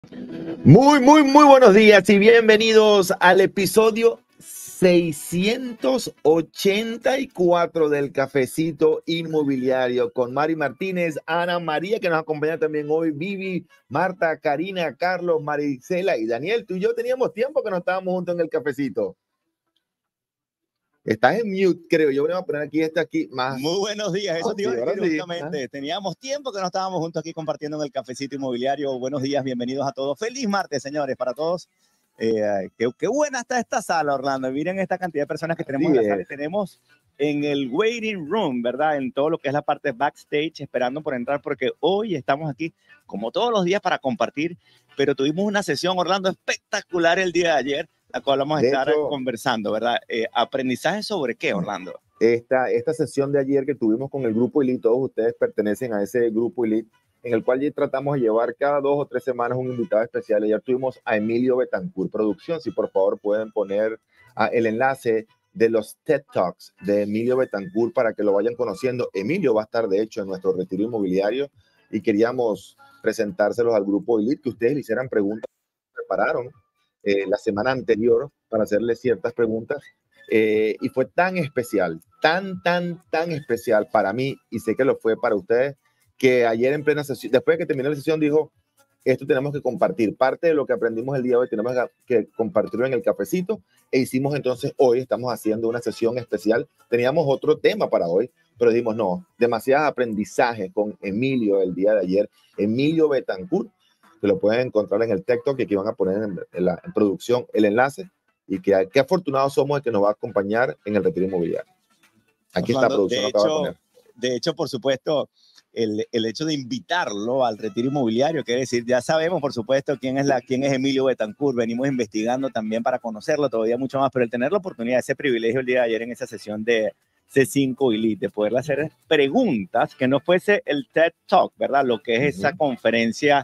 Muy buenos días y bienvenidos al episodio 684 del Cafecito Inmobiliario con Mari Martínez, Ana María, que nos acompaña también hoy, Vivi, Marta, Karina, Carlos, Marisela y Daniel. Tú y yo teníamos tiempo que no estábamos juntos en el cafecito. Estás en mute, creo. Yo voy a poner aquí más. Muy buenos días, eso te iba a decir justamente. Teníamos tiempo que no estábamos juntos aquí compartiendo en el Cafecito Inmobiliario. Buenos días, bienvenidos a todos. Feliz martes, señores, para todos. Qué buena está esta sala, Orlando. Miren esta cantidad de personas que tenemos en la sala. Tenemos en el waiting room, ¿verdad? En todo lo que es la parte backstage, esperando por entrar, porque hoy estamos aquí, como todos los días, para compartir. Pero tuvimos una sesión, Orlando, espectacular el día de ayer, la cual vamos a estar conversando, ¿verdad? ¿Aprendizaje sobre qué, Orlando? Esta sesión de ayer que tuvimos con el Grupo Elite, todos ustedes pertenecen a ese Grupo Elite, en el cual ya tratamos de llevar cada 2 o 3 semanas un invitado especial. Ayer tuvimos a Emilio Betancourt Producción. Si por favor pueden poner el enlace de los TED Talks de Emilio Betancourt para que lo vayan conociendo. Emilio va a estar, de hecho, en nuestro retiro inmobiliario y queríamos presentárselos al Grupo Elite, que ustedes le hicieran preguntas. Prepararon la semana anterior para hacerle ciertas preguntas y fue tan especial, tan especial para mí, y sé que lo fue para ustedes, que ayer en plena sesión, después de que terminó la sesión, dijo: esto tenemos que compartir, parte de lo que aprendimos el día de hoy tenemos que compartirlo en el cafecito, e hicimos entonces hoy, estamos haciendo una sesión especial. Teníamos otro tema para hoy, pero dijimos no, demasiado aprendizaje con Emilio el día de ayer, Emilio Betancourt, que lo pueden encontrar en el TikTok, que aquí van a poner en producción el enlace, y qué afortunados somos de que nos va a acompañar en el retiro inmobiliario. Aquí está la producción, lo acaba de poner. De hecho, por supuesto, el hecho de invitarlo al retiro inmobiliario, quiere decir, ya sabemos, por supuesto, quién es Emilio Betancourt. Venimos investigando también para conocerlo todavía mucho más, pero el tener la oportunidad, ese privilegio el día de ayer en esa sesión de C5 Elite, de poderle hacer preguntas, que no fuese el TED Talk, ¿verdad? Lo que es esa conferencia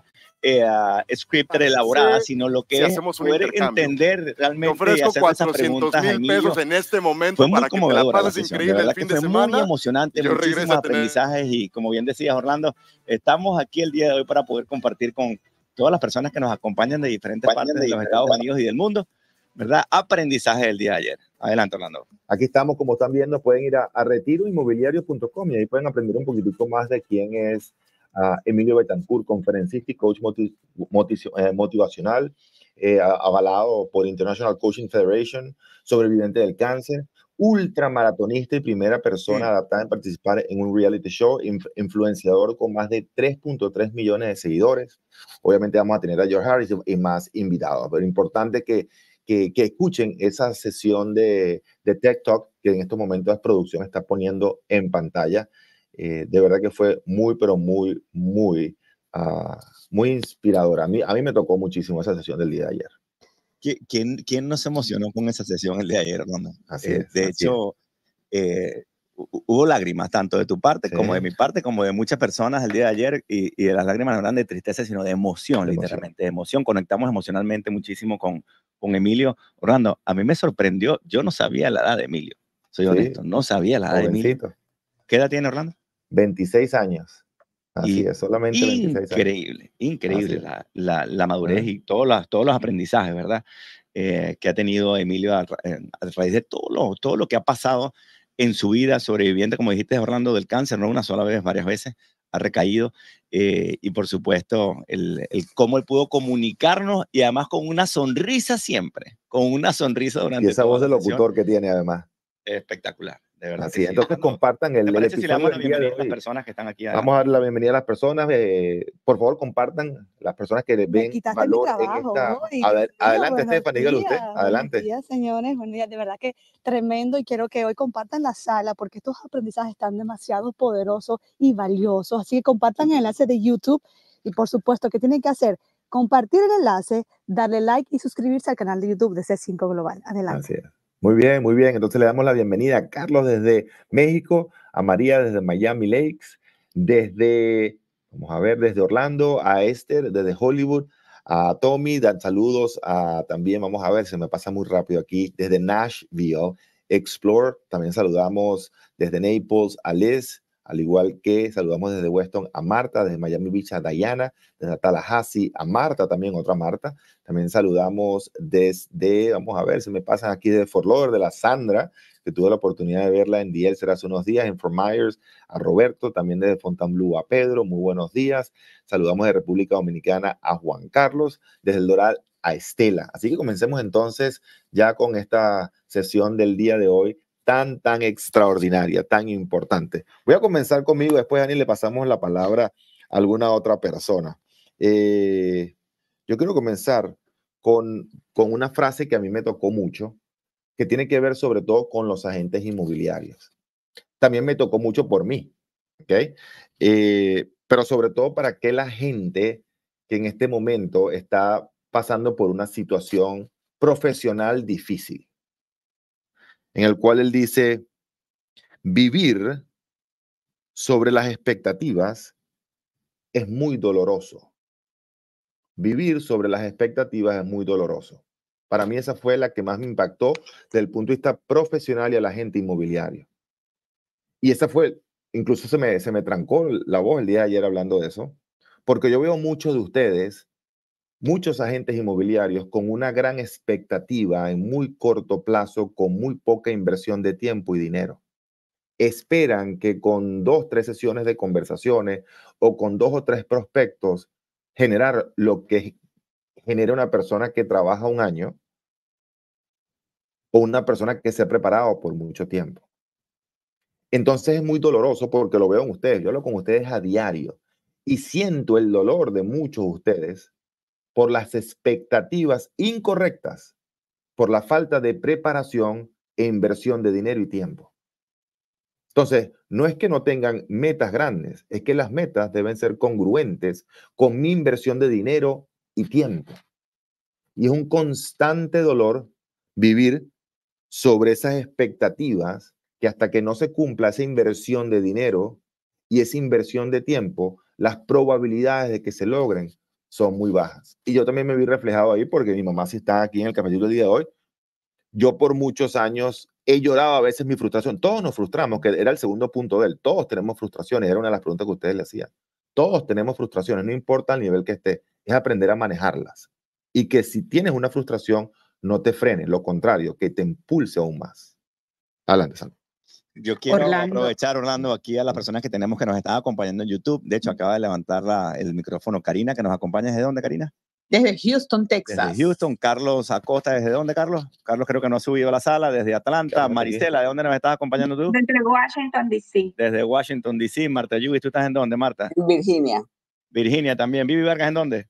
scripted elaborada, sino lo que es poder entender realmente y hacer esas preguntas a Emilio. En este momento fue muy para que te la pases increíble el fin de semana. Muy emocionante, muchísimos aprendizajes, y como bien decías, Orlando, estamos aquí el día de hoy para poder compartir con todas las personas que nos acompañan de diferentes partes de los Estados Unidos y del mundo, ¿verdad? Aprendizaje del día de ayer. Adelante, Orlando. Aquí estamos, como están viendo, pueden ir a retiroinmobiliario.com y ahí pueden aprender un poquitito más de quién es Emilio Betancourt, conferencista y coach motivacional, avalado por International Coaching Federation, sobreviviente del cáncer, ultramaratonista y primera persona adaptada en participar en un reality show, influenciador con más de 3.3 millones de seguidores. Obviamente vamos a tener a George Harris y más invitados, pero importante que escuchen esa sesión de TED Talk que en estos momentos la producción está poniendo en pantalla. De verdad que fue muy inspiradora. A mí me tocó muchísimo esa sesión del día de ayer. ¿Quién no se emocionó con esa sesión el día de ayer, Orlando? De hecho, hubo lágrimas, tanto de tu parte como de mi parte, como de muchas personas el día de ayer, y de las lágrimas no eran de tristeza, sino de emoción, literalmente, de emoción. Conectamos emocionalmente muchísimo con Emilio. Orlando, a mí me sorprendió, yo no sabía la edad de Emilio, soy honesto, no sabía la edad de Emilio. ¿Qué edad tiene, Orlando? 26 años. Así es, solamente 26 años. Increíble la madurez y todos los aprendizajes, ¿verdad? Que ha tenido Emilio a raíz de todo lo que ha pasado en su vida, sobreviviente, como dijiste, Orlando, del cáncer, no una sola vez, varias veces, ha recaído, y por supuesto, el cómo él pudo comunicarnos, y además con una sonrisa siempre, con una sonrisa durante y esa voz de locutor que tiene además. Espectacular, de verdad. Así, entonces compartan el episodio. Si le damos la bienvenida a las personas que están aquí. Vamos a dar la bienvenida a las personas. Por favor, compartan las personas que ven valor en esta. A ver, adelante, Stephanie, dígalo usted. Adelante. Buenos días, señores. Buenos días. De verdad que tremendo, y quiero que hoy compartan la sala porque estos aprendizajes están demasiado poderosos y valiosos. Así que compartan el enlace de YouTube, y por supuesto, ¿qué tienen que hacer? Compartir el enlace, darle like y suscribirse al canal de YouTube de C5 Global. Adelante. Así es. Muy bien, muy bien. Entonces le damos la bienvenida a Carlos desde México, a María desde Miami Lakes, desde Orlando, a Esther desde Hollywood, a Tommy, dan saludos también, vamos a ver, se me pasa muy rápido aquí, desde Nashville, Explore, también saludamos desde Naples, a Liz, al igual que saludamos desde Weston a Marta, desde Miami Beach a Diana, desde Tallahassee a Marta, también otra Marta. También saludamos desde, vamos a ver si me pasan aquí de Fort Lauderdale, de la Sandra, que tuve la oportunidad de verla en Dielser hace unos días, en Fort Myers, a Roberto, también desde Fontainebleau a Pedro, muy buenos días. Saludamos de República Dominicana a Juan Carlos, desde el Doral a Estela. Así que comencemos entonces ya con esta sesión del día de hoy tan extraordinaria, tan importante. Voy a comenzar conmigo, después Dani le pasamos la palabra a alguna otra persona. Yo quiero comenzar con una frase que a mí me tocó mucho, que tiene que ver sobre todo con los agentes inmobiliarios. También me tocó mucho por mí, ¿ok? Pero sobre todo para aquella gente que en este momento está pasando por una situación profesional difícil, en el cual él dice, vivir sobre las expectativas es muy doloroso. Vivir sobre las expectativas es muy doloroso. Para mí esa fue la que más me impactó desde el punto de vista profesional y al agente inmobiliario. Y esa fue, incluso se me trancó la voz el día de ayer hablando de eso, porque yo veo muchos de ustedes, muchos agentes inmobiliarios con una gran expectativa en muy corto plazo, con muy poca inversión de tiempo y dinero. Esperan que con 2, 3 sesiones de conversaciones o con 2 o 3 prospectos generar lo que genera una persona que trabaja un año o una persona que se ha preparado por mucho tiempo. Entonces es muy doloroso porque lo veo en ustedes. Yo hablo con ustedes a diario y siento el dolor de muchos de ustedes por las expectativas incorrectas, por la falta de preparación e inversión de dinero y tiempo. Entonces, no es que no tengan metas grandes, es que las metas deben ser congruentes con mi inversión de dinero y tiempo. Y es un constante dolor vivir sobre esas expectativas que hasta que no se cumpla esa inversión de dinero y esa inversión de tiempo, las probabilidades de que se logren son muy bajas. Y yo también me vi reflejado ahí porque mi mamá sí está aquí en el cafecito del día de hoy. Yo por muchos años he llorado a veces mi frustración. Todos nos frustramos, que era el segundo punto de él. Todos tenemos frustraciones. Era una de las preguntas que ustedes le hacían. Todos tenemos frustraciones, no importa el nivel que esté. Es aprender a manejarlas. Y que si tienes una frustración, no te frenes. Lo contrario, que te impulse aún más. Adelante, Sandra. Yo quiero aprovechar, Orlando, aquí a las personas que tenemos que nos están acompañando en YouTube. De hecho, acaba de levantar el micrófono Karina, que nos acompaña. ¿Desde dónde, Karina? Desde Houston, Texas. Desde Houston. Carlos Acosta, ¿desde dónde, Carlos? Carlos creo que no ha subido a la sala. Desde Atlanta. Marisela, ¿de dónde nos estás acompañando tú? Desde Washington, D.C. Desde Washington, D.C. Marta Yuvis, ¿tú estás en dónde, Marta? En Virginia. Virginia también. Vivi Vargas, ¿en dónde?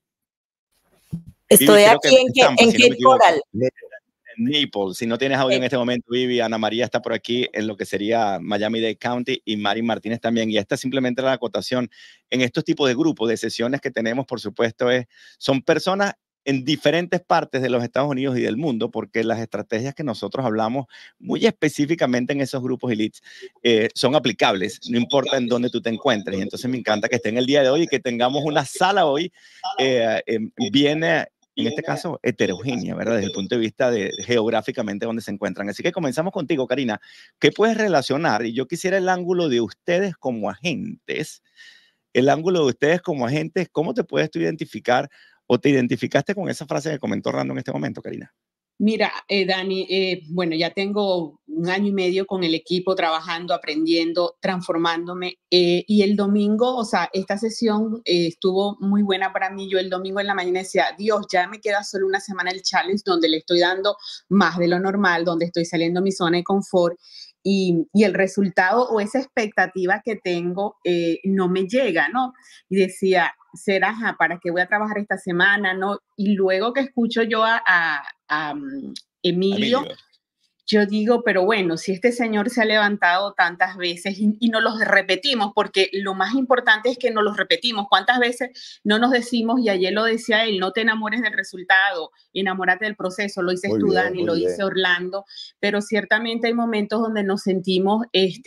Estoy aquí en Cape Coral. Naples. Si no tienes audio en este momento, Vivi, Ana María está por aquí en lo que sería Miami-Dade County y Mari Martínez también. Y esta es simplemente la acotación. En estos tipos de grupos, de sesiones que tenemos, por supuesto, son personas en diferentes partes de los Estados Unidos y del mundo, porque las estrategias que nosotros hablamos muy específicamente en esos grupos elites son aplicables, no importa en dónde tú te encuentres. Y entonces me encanta que estén el día de hoy y que tengamos una sala hoy bien... en este caso, heterogénea, ¿verdad? Desde el punto de vista de geográficamente donde se encuentran. Así que comenzamos contigo, Karina. ¿Qué puedes relacionar? Y yo quisiera el ángulo de ustedes como agentes. El ángulo de ustedes como agentes, ¿cómo te puedes tú identificar o te identificaste con esa frase que comentó Orlando en este momento, Karina? Mira, Dani, bueno, ya tengo 1 año y medio con el equipo trabajando, aprendiendo, transformándome. Y el domingo, o sea, esta sesión estuvo muy buena para mí. Yo el domingo en la mañana decía, Dios, ya me queda solo una semana el challenge donde le estoy dando más de lo normal, donde estoy saliendo de mi zona de confort. Y el resultado o esa expectativa que tengo no me llega, ¿no? Y decía, será, ¿para qué voy a trabajar esta semana, no? Y luego que escucho yo a Emilio, yo digo, pero bueno, si este señor se ha levantado tantas veces y no los repetimos, porque lo más importante es que no los repetimos. ¿Cuántas veces no nos decimos, y ayer lo decía él, no te enamores del resultado, enamórate del proceso? Lo dices tú, Dani, lo dice Orlando, pero ciertamente hay momentos donde nos sentimos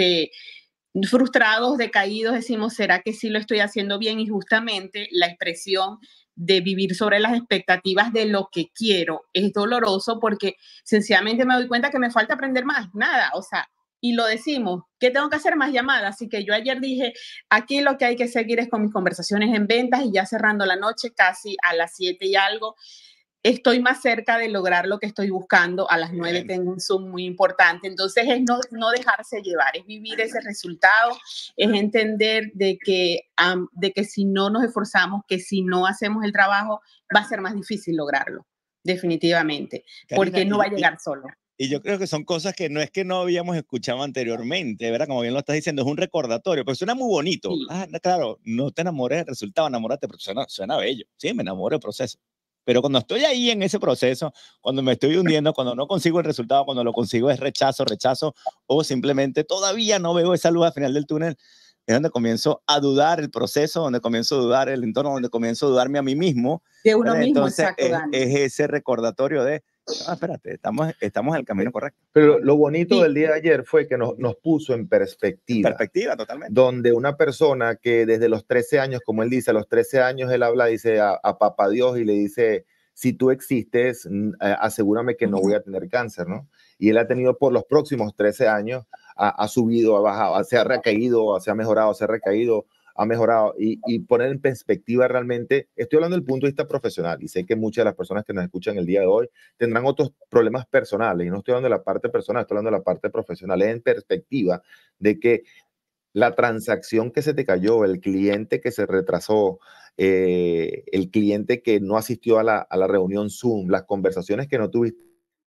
frustrados, decaídos, decimos, ¿será que sí lo estoy haciendo bien? Y justamente la expresión de vivir sobre las expectativas de lo que quiero es doloroso porque sencillamente me doy cuenta que me falta aprender más, nada, o sea, y lo decimos, ¿qué tengo que hacer? Más llamadas. Así que yo ayer dije, aquí lo que hay que seguir es con mis conversaciones en ventas y ya cerrando la noche, casi a las 7 y algo, estoy más cerca de lograr lo que estoy buscando. A las 9 tengo un Zoom muy importante. Entonces es no dejarse llevar, es vivir ese resultado, es entender de que si no nos esforzamos, que si no hacemos el trabajo, va a ser más difícil lograrlo, definitivamente, Karina, porque no va a llegar solo. Y yo creo que son cosas que no es que no habíamos escuchado anteriormente, ¿verdad? Como bien lo estás diciendo, es un recordatorio, pero suena muy bonito. Sí. Claro, no te enamores del resultado, enamórate, pero suena bello. Sí, me enamoro del proceso. Pero cuando estoy ahí en ese proceso, cuando me estoy hundiendo, cuando no consigo el resultado, cuando lo consigo es rechazo, o simplemente todavía no veo esa luz al final del túnel, es donde comienzo a dudar el proceso, donde comienzo a dudar el entorno, donde comienzo a dudarme a mí mismo. De uno mismo, entonces, exacto, es ese recordatorio de, espérate, estamos en el camino correcto. Pero lo bonito del día de ayer fue que nos puso en perspectiva. En perspectiva, totalmente. Donde una persona que desde los 13 años, como él dice, a los 13 años él habla, dice a Papá Dios y le dice, si tú existes, asegúrame que no voy a tener cáncer, ¿no? Y él ha tenido por los próximos 13 años, ha subido, ha bajado, se ha recaído, se ha mejorado, se ha recaído, ha mejorado, y poner en perspectiva realmente, estoy hablando del punto de vista profesional, y sé que muchas de las personas que nos escuchan el día de hoy tendrán otros problemas personales, y no estoy hablando de la parte personal, estoy hablando de la parte profesional, es en perspectiva de que la transacción que se te cayó, el cliente que se retrasó, el cliente que no asistió a la reunión Zoom, las conversaciones que no tuviste,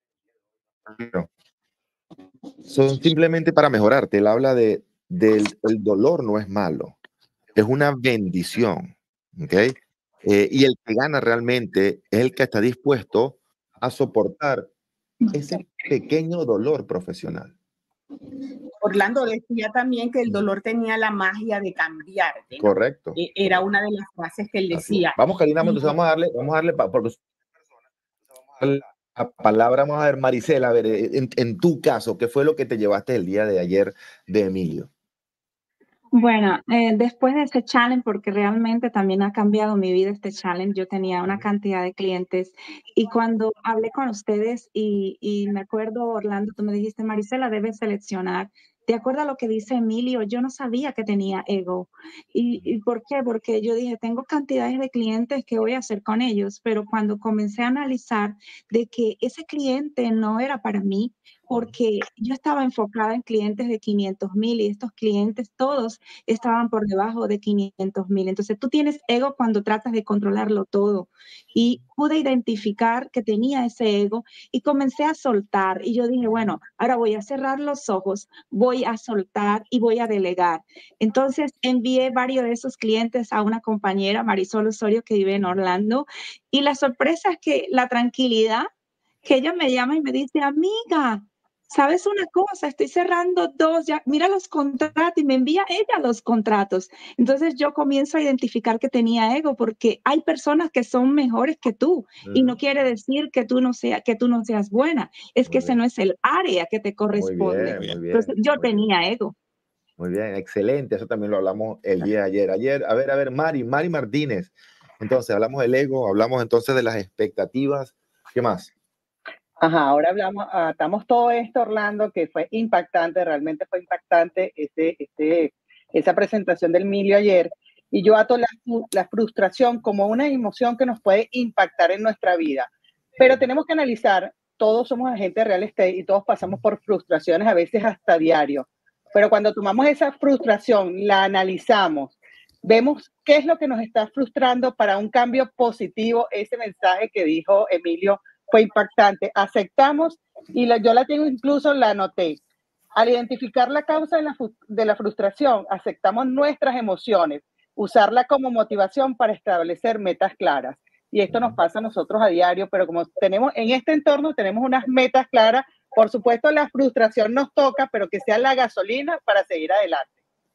son simplemente para mejorarte. Él habla del el dolor no es malo, es una bendición, ¿ok? Y el que gana realmente es el que está dispuesto a soportar ese pequeño dolor profesional. Orlando decía también que el dolor tenía la magia de cambiarte, ¿no? Correcto. Era una de las frases que él decía. Vamos, Karina, entonces vamos a darle porque la palabra, vamos a ver, Maricela, a ver, en tu caso, ¿qué fue lo que te llevaste el día de ayer de Emilio? Bueno, después de este challenge, porque realmente también ha cambiado mi vida este challenge, yo tenía una cantidad de clientes y cuando hablé con ustedes y me acuerdo, Orlando, tú me dijiste, Maricela, debes seleccionar. De acuerdo a lo que dice Emilio, yo no sabía que tenía ego. ¿Y por qué? Porque yo dije, tengo cantidades de clientes, ¿qué voy a hacer con ellos? Pero cuando comencé a analizar de que ese cliente no era para mí, porque yo estaba enfocada en clientes de 500,000 y estos clientes todos estaban por debajo de 500,000. Entonces tú tienes ego cuando tratas de controlarlo todo. Y pude identificar que tenía ese ego y comencé a soltar. Y yo dije, bueno, ahora voy a cerrar los ojos, voy a soltar y voy a delegar. Entonces envié varios de esos clientes a una compañera, Marisol Osorio, que vive en Orlando. Y la sorpresa es que la tranquilidad, que ella me llama y me dice, amiga, ¿sabes una cosa? Estoy cerrando 2, ya, mira los contratos, y me envía ella los contratos. Entonces yo comienzo a identificar que tenía ego, porque hay personas que son mejores que tú, y no quiere decir que tú no seas buena, es que ese no es el área que te corresponde. Muy bien, entonces yo tenía ego. Muy bien, excelente, eso también lo hablamos el día de ayer. A ver, Mari Martínez. Entonces, hablamos del ego, hablamos entonces de las expectativas. ¿Qué más? Ajá, ahora atamos todo esto, Orlando, que fue impactante, realmente fue impactante esa presentación del Emilio ayer, y yo ato la frustración como una emoción que nos puede impactar en nuestra vida, pero tenemos que analizar, todos somos agentes de real estate y todos pasamos por frustraciones a veces hasta diario, pero cuando tomamos esa frustración, la analizamos, vemos qué es lo que nos está frustrando para un cambio positivo. Ese mensaje que dijo Emilio fue impactante. Aceptamos, y yo la tengo, incluso la anoté. Al identificar la causa de la frustración, aceptamos nuestras emociones, usarla como motivación para establecer metas claras. Y esto nos pasa a nosotros a diario, pero como tenemos en este entorno, tenemos unas metas claras. Por supuesto, la frustración nos toca, pero que sea la gasolina para seguir adelante.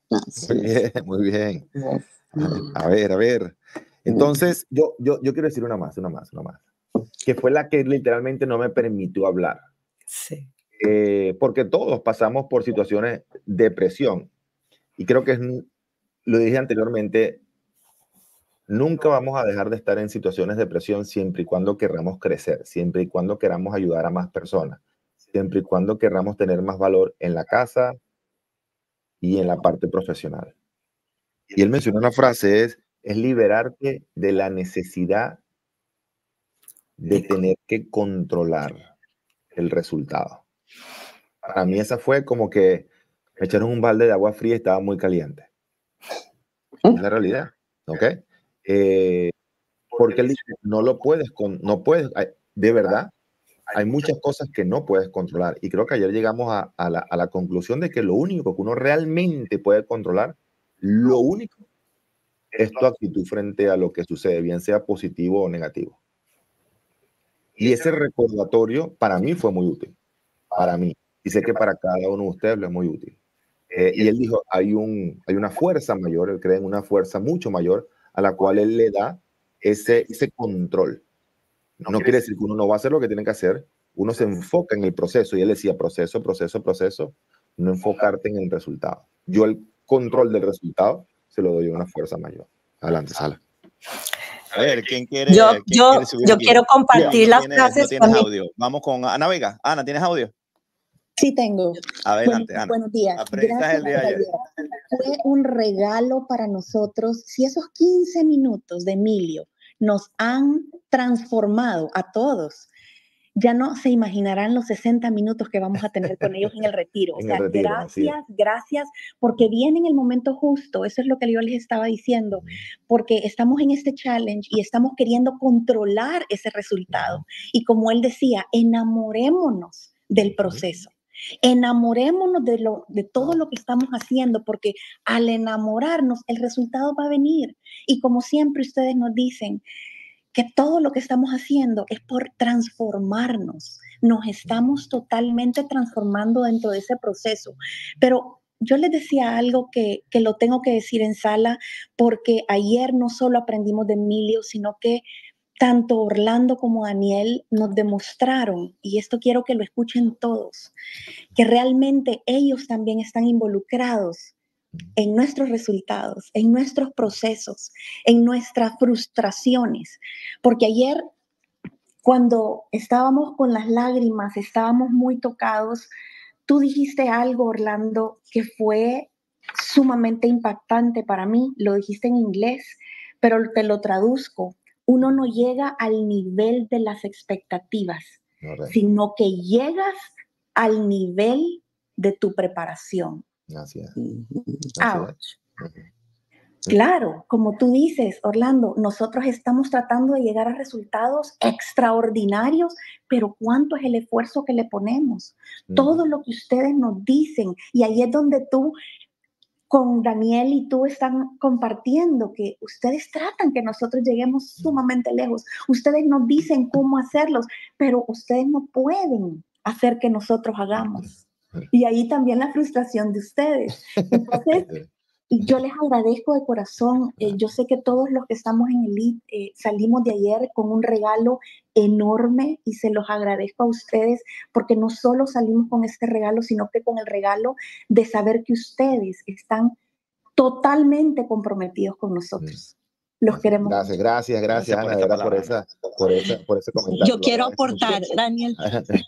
Muy bien. A ver. Entonces, yo quiero decir una más. Que fue la que literalmente no me permitió hablar. Sí. Porque todos pasamos por situaciones de presión. Y creo que lo dije anteriormente, nunca vamos a dejar de estar en situaciones de presión siempre y cuando queramos crecer, siempre y cuando queramos ayudar a más personas, siempre y cuando querramos tener más valor en la casa y en la parte profesional. Y él mencionó una frase, es liberarte de la necesidad de tener que controlar el resultado. Para mí esa fue como que me echaron un balde de agua fría y estaba muy caliente. Es la realidad, ¿ok? Porque él dice, no puedes, de verdad, hay muchas cosas que no puedes controlar. Y creo que ayer llegamos a la conclusión de que lo único que uno realmente puede controlar, lo único, es tu actitud frente a lo que sucede, bien sea positivo o negativo. Y ese recordatorio para mí fue muy útil, para mí. Y sé que para cada uno de ustedes lo es muy útil. Y él dijo, hay una fuerza mayor, él cree en una fuerza mucho mayor a la cual él le da ese control. No quiere decir que uno no va a hacer lo que tiene que hacer, uno se enfoca en el proceso. Y él decía, proceso, no enfocarte en el resultado. Yo el control del resultado se lo doy a una fuerza mayor. Adelante, Sala. A ver, ¿quién quiere? Yo quiero compartir las frases. No tienes audio. Vamos con Ana Vega. Ana, ¿tienes audio? Sí, tengo. Adelante, Ana. Buenos días. Gracias el día de ayer. Fue un regalo para nosotros. Si esos 15 minutos de Emilio nos han transformado a todos, ya no se imaginarán los 60 minutos que vamos a tener con ellos en el retiro. O sea, gracias, porque viene en el momento justo. Eso es lo que yo les estaba diciendo, porque estamos en este challenge y estamos queriendo controlar ese resultado. Y como él decía, enamorémonos del proceso. Enamorémonos de todo lo que estamos haciendo, porque al enamorarnos el resultado va a venir. Y como siempre ustedes nos dicen, que todo lo que estamos haciendo es por transformarnos. Nos estamos totalmente transformando dentro de ese proceso. Pero yo les decía algo que lo tengo que decir en sala, porque ayer no solo aprendimos de Emilio, sino que tanto Orlando como Daniel nos demostraron, y esto quiero que lo escuchen todos, que realmente ellos también están involucrados en nuestros resultados, en nuestros procesos, en nuestras frustraciones. Porque ayer, cuando estábamos con las lágrimas, estábamos muy tocados, tú dijiste algo, Orlando, que fue sumamente impactante para mí. Lo dijiste en inglés, pero te lo traduzco. Uno no llega al nivel de las expectativas, sino que llegas al nivel de tu preparación. Gracias. Claro, como tú dices, Orlando, nosotros estamos tratando de llegar a resultados extraordinarios, pero ¿cuánto es el esfuerzo que le ponemos? Todo lo que ustedes nos dicen, y ahí es donde tú, con Daniel y tú están compartiendo que ustedes tratan que nosotros lleguemos sumamente lejos. Ustedes nos dicen cómo hacerlos, pero ustedes no pueden hacer que nosotros hagamos. Y ahí también la frustración de ustedes. Entonces, yo les agradezco de corazón. Yo sé que todos los que estamos en Elite salimos de ayer con un regalo enorme y se los agradezco a ustedes, porque no solo salimos con este regalo, sino que con el regalo de saber que ustedes están totalmente comprometidos con nosotros. Los queremos. Gracias, Ana, de verdad, por ese comentario. Yo quiero aportar, Daniel.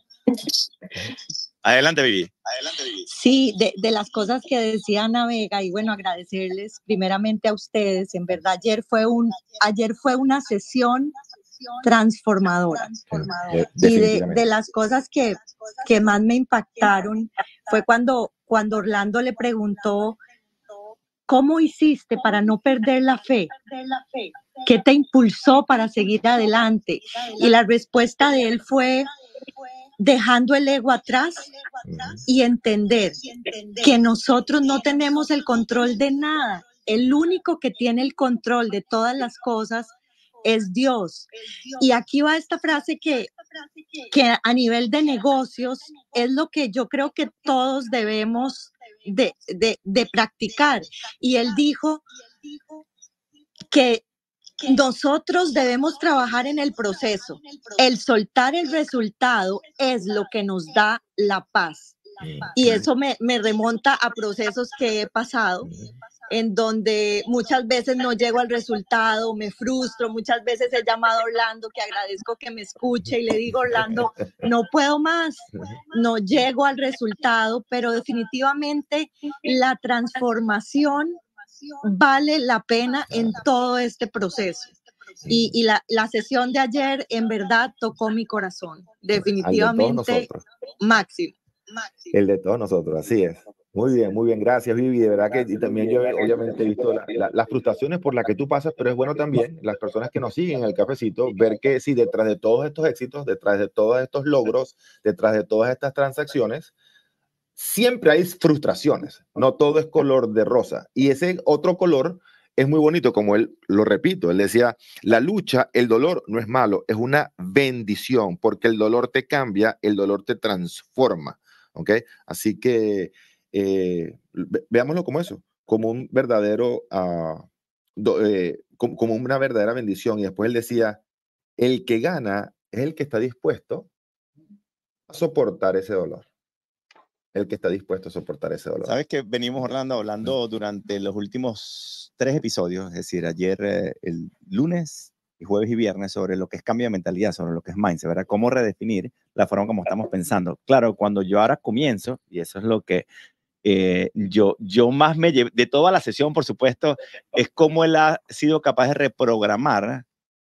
Adelante, Vivi. Sí, de las cosas que decía Ana Vega, y bueno, agradecerles primeramente a ustedes. En verdad, ayer fue una sesión transformadora. Y de las cosas que más me impactaron fue cuando Orlando le preguntó, ¿cómo hiciste para no perder la fe? ¿Qué te impulsó para seguir adelante? Y la respuesta de él fue, dejando el ego atrás y entender que nosotros no tenemos el control de nada. El único que tiene el control de todas las cosas es Dios. Y aquí va esta frase que a nivel de negocios es lo que yo creo que todos debemos de practicar. Y él dijo que nosotros debemos trabajar en el proceso. El soltar el resultado es lo que nos da la paz. Y eso me remonta a procesos que he pasado, en donde muchas veces no llego al resultado, me frustro, muchas veces he llamado a Orlando, que agradezco que me escuche, y le digo, Orlando, no puedo más, no llego al resultado, pero definitivamente la transformación vale la pena en todo este proceso. Y la sesión de ayer en verdad tocó mi corazón, definitivamente máximo. El de todos nosotros, así es. Muy bien, gracias Vivi, de verdad que y también yo obviamente he visto las frustraciones por las que tú pasas, pero es bueno también las personas que nos siguen en el cafecito, ver que si detrás de todos estos éxitos, detrás de todos estos logros, detrás de todas estas transacciones, siempre hay frustraciones, no todo es color de rosa, y ese otro color es muy bonito, como él lo repito, él decía, la lucha, el dolor no es malo, es una bendición, porque el dolor te cambia, el dolor te transforma, ¿ok? Así que veámoslo como eso, como un verdadero, como una verdadera bendición. Y después él decía, el que gana es el que está dispuesto a soportar ese dolor. El que está dispuesto a soportar ese dolor. Sabes que venimos, Orlando, hablando durante los últimos 3 episodios, es decir, ayer, el lunes, y jueves y viernes, sobre lo que es cambio de mentalidad, sobre lo que es mindset, ¿verdad? Cómo redefinir la forma como estamos pensando. Claro, cuando yo ahora comienzo, y eso es lo que yo más me llevé, de toda la sesión, por supuesto, es cómo él ha sido capaz de reprogramar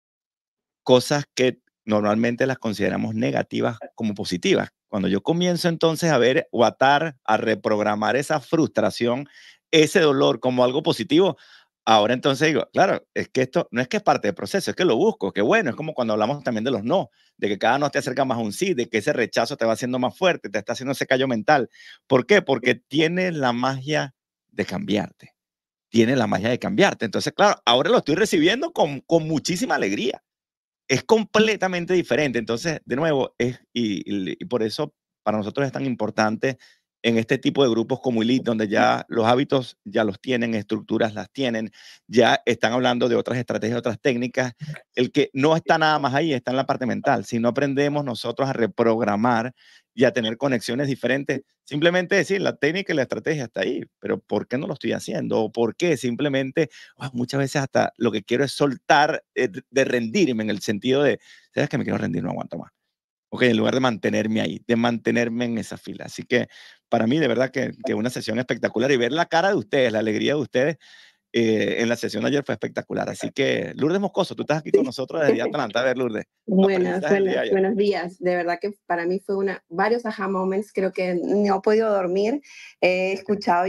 cosas que normalmente las consideramos negativas como positivas. Cuando yo comienzo entonces a ver o a reprogramar esa frustración, ese dolor como algo positivo, ahora entonces digo, claro, es que esto no es que es parte del proceso, es que lo busco, que bueno, es como cuando hablamos también de los no, de que cada no te acerca más a un sí, de que ese rechazo te va haciendo más fuerte, te está haciendo ese callo mental. ¿Por qué? Porque tiene la magia de cambiarte. Tiene la magia de cambiarte. Entonces, claro, ahora lo estoy recibiendo con muchísima alegría. Es completamente diferente. Entonces, de nuevo, y por eso para nosotros es tan importante en este tipo de grupos como Elite, donde ya los hábitos ya los tienen, estructuras las tienen, ya están hablando de otras estrategias, otras técnicas. El que no está nada más ahí, está en la parte mental. Si no aprendemos nosotros a reprogramar y a tener conexiones diferentes, simplemente decir, la técnica y la estrategia está ahí, pero ¿por qué no lo estoy haciendo? ¿O por qué? Simplemente, muchas veces hasta lo que quiero es soltar, de rendirme, en el sentido de, ¿sabes que me quiero rendir? No aguanto más. Ok, en lugar de mantenerme ahí, de mantenerme en esa fila. Así que para mí, de verdad que una sesión espectacular, y ver la cara de ustedes, la alegría de ustedes en la sesión de ayer fue espectacular. Así que, Lourdes Moscoso, tú estás aquí con nosotros desde Atlanta. A ver, Lourdes. Buenos días. De verdad que para mí fue varios aha moments. Creo que no he podido dormir. He escuchado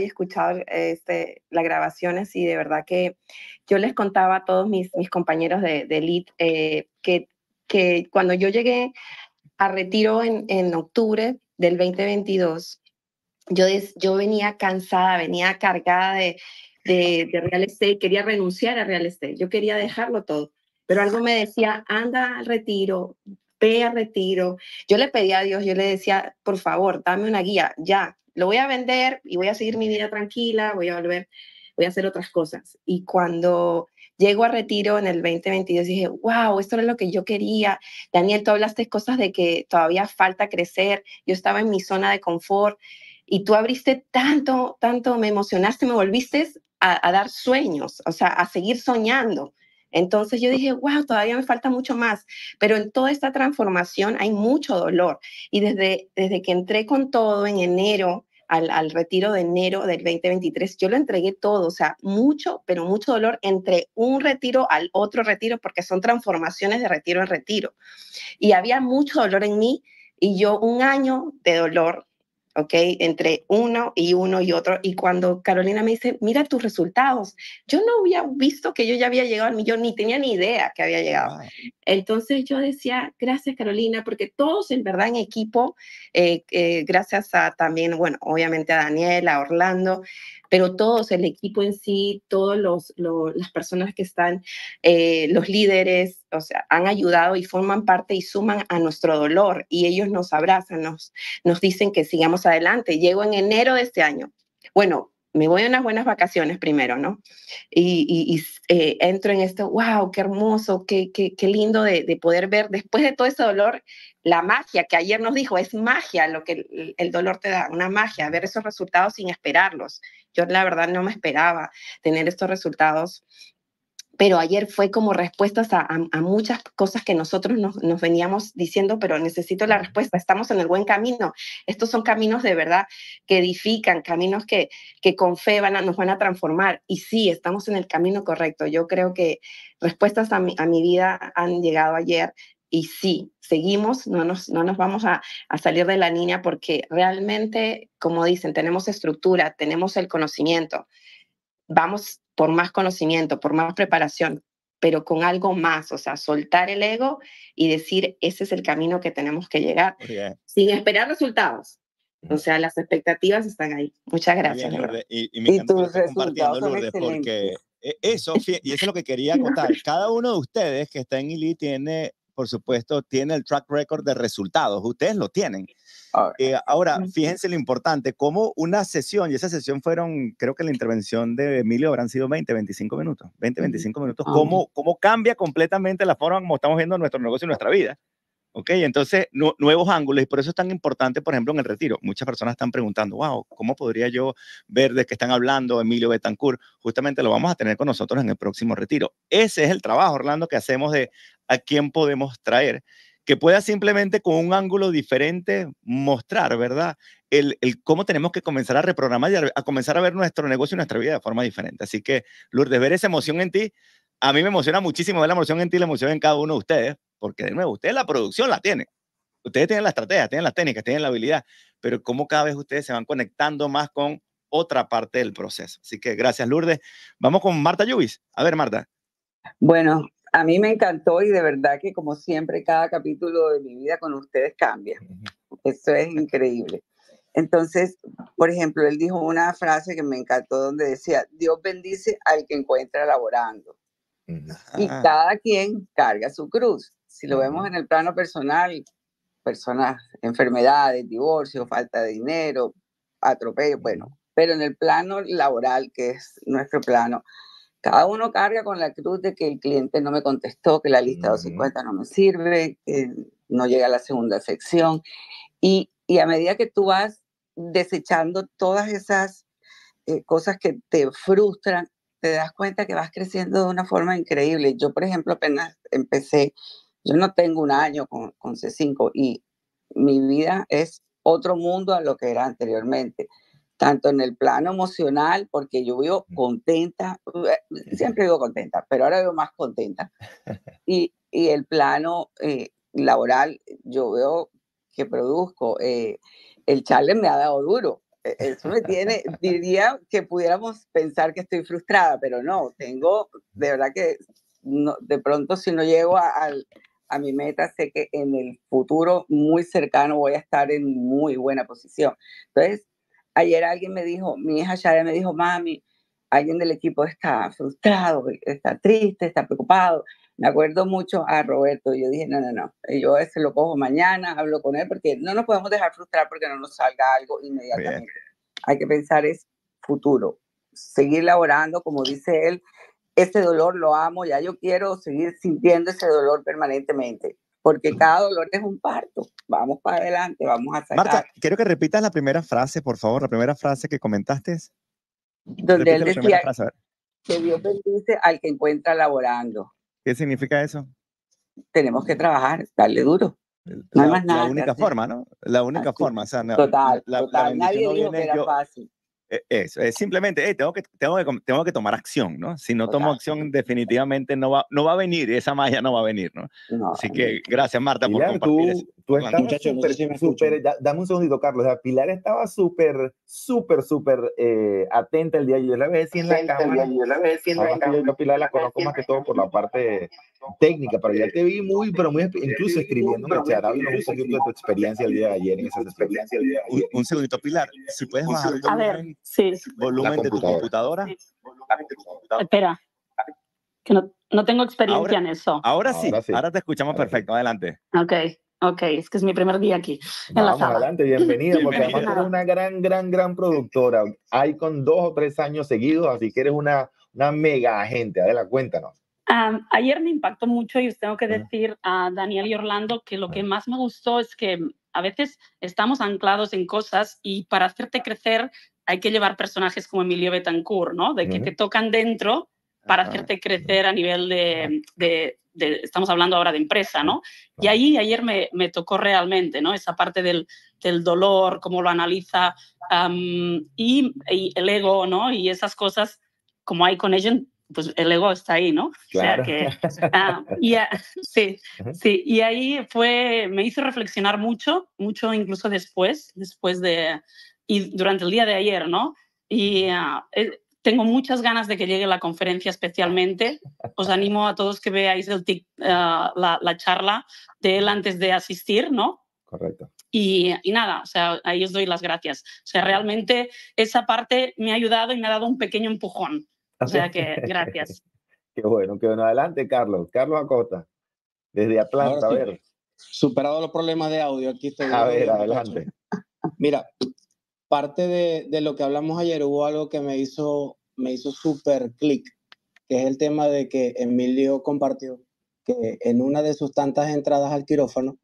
las grabaciones, y de verdad que yo les contaba a todos mis compañeros de Elite que cuando yo llegué a retiro en octubre del 2022, yo venía cansada, venía cargada de real estate, quería renunciar a real estate, yo quería dejarlo todo, pero algo me decía, anda al retiro, ve al retiro. Yo le pedía a Dios, yo le decía, por favor, dame una guía, ya, lo voy a vender y voy a seguir mi vida tranquila, voy a hacer otras cosas. Y cuando llego a retiro en el 2022, dije, wow, esto era lo que yo quería. Daniel, tú hablaste cosas de que todavía falta crecer, yo estaba en mi zona de confort, y tú abriste tanto, me emocionaste, me volviste a dar sueños, o sea, a seguir soñando. Entonces yo dije, wow, todavía me falta mucho más, pero en toda esta transformación hay mucho dolor. Y desde que entré con todo en enero, al retiro de enero del 2023, yo lo entregué todo, o sea, mucho, pero mucho dolor entre un retiro al otro retiro, porque son transformaciones de retiro en retiro. Y había mucho dolor en mí, y yo un año de dolor, ¿ok? Entre uno y otro. Y cuando Carolina me dice, mira tus resultados, yo no había visto que yo ya había llegado al millón, ni tenía ni idea que había llegado. Wow. Entonces yo decía, gracias Carolina, porque todos en verdad en equipo, gracias a también, bueno, obviamente a Daniel, a Orlando, pero todos, el equipo en sí, todas las personas que están, los líderes, o sea, han ayudado y forman parte y suman a nuestro dolor, y ellos nos abrazan, nos dicen que sigamos adelante. Llego en enero de este año. Bueno, me voy a unas buenas vacaciones primero, ¿no? Y entro en esto, wow, qué hermoso, qué lindo de poder ver, después de todo ese dolor, la magia que ayer nos dijo, es magia lo que el dolor te da, una magia, ver esos resultados sin esperarlos. Yo la verdad no me esperaba tener estos resultados, pero ayer fue como respuestas a muchas cosas que nosotros nos veníamos diciendo, pero necesito la respuesta, estamos en el buen camino. Estos son caminos de verdad que edifican, caminos que con fe nos van a transformar. Y sí, estamos en el camino correcto. Yo creo que respuestas a mi vida han llegado ayer. Y sí, seguimos, no nos vamos a salir de la línea porque realmente, como dicen, tenemos estructura, tenemos el conocimiento. Vamos por más conocimiento, por más preparación, pero con algo más, o sea, soltar el ego y decir, ese es el camino que tenemos que llegar, sin esperar resultados. O sea, las expectativas están ahí. Muchas gracias. Bien, Lourdes. Y me encanta que lo estés compartiendo, Lourdes, porque eso es lo que quería acotar. Cada uno de ustedes que está en ILI tiene, por supuesto, tiene el track record de resultados. Ustedes lo tienen. Ahora, fíjense lo importante, como una sesión, y esa sesión fueron, creo que la intervención de Emilio habrán sido 25 minutos, 25 minutos, cómo cambia completamente la forma como estamos viendo nuestro negocio y nuestra vida. ¿Ok? Entonces, nuevos ángulos, y por eso es tan importante, por ejemplo, en el retiro. Muchas personas están preguntando, wow, ¿cómo podría yo ver de qué están hablando Emilio Betancourt? Justamente lo vamos a tener con nosotros en el próximo retiro. Ese es el trabajo, Orlando, que hacemos de a quién podemos traer, que pueda simplemente con un ángulo diferente mostrar, ¿verdad? El cómo tenemos que comenzar a reprogramar y a comenzar a ver nuestro negocio y nuestra vida de forma diferente. Así que, Lourdes, ver esa emoción en ti, a mí me emociona muchísimo ver la emoción en ti y la emoción en cada uno de ustedes, porque de nuevo, ustedes la producción la tienen. Ustedes tienen la estrategia, tienen las técnicas, tienen la habilidad, pero cómo cada vez ustedes se van conectando más con otra parte del proceso. Así que gracias, Lourdes. Vamos con Marta Lluvis. A ver, Marta. Bueno, a mí me encantó y de verdad que como siempre cada capítulo de mi vida con ustedes cambia. Eso es increíble. Entonces, por ejemplo, él dijo una frase que me encantó donde decía, Dios bendice al que encuentra laborando. Y cada quien carga su cruz. Si lo vemos en el plano personal, personas, enfermedades, divorcio, falta de dinero, atropello, bueno, pero en el plano laboral, que es nuestro plano, cada uno carga con la cruz de que el cliente no me contestó, que la lista 250 no me sirve, que no llega a la segunda sección. Y a medida que tú vas desechando todas esas cosas que te frustran, te das cuenta que vas creciendo de una forma increíble. Yo, por ejemplo, apenas empecé, yo no tengo un año con C5 y mi vida es otro mundo a lo que era anteriormente, tanto en el plano emocional, porque yo vivo contenta, siempre vivo contenta, pero ahora vivo más contenta. Y el plano laboral, yo veo que produzco, el challenge me ha dado duro. Eso me tiene, diría que pudiéramos pensar que estoy frustrada, pero no, tengo, de verdad que no, de pronto si no llego a mi meta, sé que en el futuro muy cercano voy a estar en muy buena posición. Entonces, ayer alguien me dijo, mi hija Shaya me dijo, mami, alguien del equipo está frustrado, está triste, está preocupado. Me acuerdo mucho a Roberto, yo dije, no, yo ese lo cojo mañana, hablo con él, porque no nos podemos dejar frustrar porque no nos salga algo inmediatamente. Hay que pensar es futuro, seguir laborando, como dice él, ese dolor lo amo, ya yo quiero seguir sintiendo ese dolor permanentemente, porque cada dolor es un parto. Vamos para adelante, vamos a sacar. Marta, quiero que repitas la primera frase, por favor, la primera frase que comentaste. Donde él decía que Dios bendice al que encuentra laborando. ¿Qué significa eso? Tenemos que trabajar, darle duro. No hay más nada. La única forma, ¿no? La única forma. O sea, total. Nadie dijo que era fácil. Eso, es simplemente, tengo que tomar acción, ¿no? Si no tomo acción, definitivamente no va a venir, esa magia no va a venir, ¿no? Así que gracias, Marta, por compartir eso. Tú estabas súper, dame un segundito, Carlos. Pilar estaba súper atenta el día de ayer. La ves en la cámara. Yo Pilar la conozco más que todo por la parte técnica, pero ya te vi muy incluso escribiendo en el chat. Háblanos un poquito de tu experiencia el día de ayer en esa experiencia. Un segundito, Pilar, si puedes bajar Sí. Volumen de tu computadora. Sí. Espera, que no tengo experiencia en eso. Ahora sí, ahora te escuchamos perfecto. Adelante. Ok, es que es mi primer día aquí en la sala. Adelante, bienvenida, porque además eres una gran productora. Hay con 2 o 3 años seguidos, así que eres una mega agente. Adela, cuéntanos. Ayer me impactó mucho y os tengo que decir a Daniel y Orlando que lo que más me gustó es que a veces estamos anclados en cosas y para hacerte crecer hay que llevar personajes como Emilio Betancourt, ¿no? De que te tocan dentro para hacerte crecer a nivel estamos hablando ahora de empresa, ¿no? Y ahí ayer me tocó realmente, ¿no? Esa parte del dolor, cómo lo analiza, y el ego, ¿no? Y esas cosas, como hay con Agent, pues el ego está ahí, ¿no? Claro. O sea que, sí, y ahí me hizo reflexionar mucho incluso después y durante el día de ayer, ¿no? Y tengo muchas ganas de que llegue la conferencia especialmente. Os animo a todos que veáis la charla de él antes de asistir, ¿no? Correcto. Y nada, o sea, ahí os doy las gracias. O sea, realmente esa parte me ha ayudado y me ha dado un pequeño empujón. O sea que gracias. Qué bueno, qué bueno. Adelante, Carlos. Carlos Acosta, desde Atlanta, a ver. Superado los problemas de audio, aquí estoy. A ver, adelante. Mira, parte de lo que hablamos ayer, hubo algo que me hizo súper clic, que es el tema de que Emilio compartió que en una de sus tantas entradas al quirófano,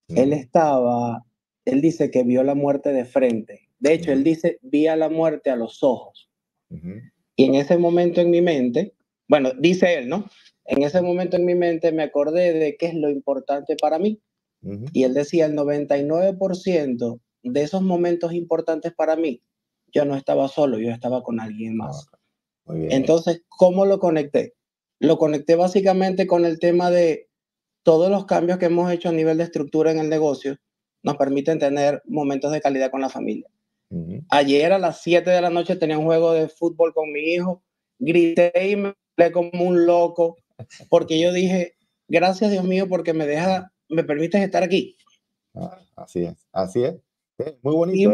él dice que vio la muerte de frente. De hecho, él dice, vi a la muerte a los ojos. Y en ese momento en mi mente, bueno, dice él, ¿no? En ese momento en mi mente me acordé de qué es lo importante para mí. Y él decía, el 99% de esos momentos importantes para mí, yo no estaba solo, yo estaba con alguien más. Muy bien. Entonces, ¿cómo lo conecté? Lo conecté básicamente con el tema de todos los cambios que hemos hecho a nivel de estructura en el negocio nos permiten tener momentos de calidad con la familia. Ayer a las 7 de la noche tenía un juego de fútbol con mi hijo, grité y me hablé como un loco, porque yo dije, gracias Dios mío, porque me permites estar aquí. Así es, así es. Muy bonito.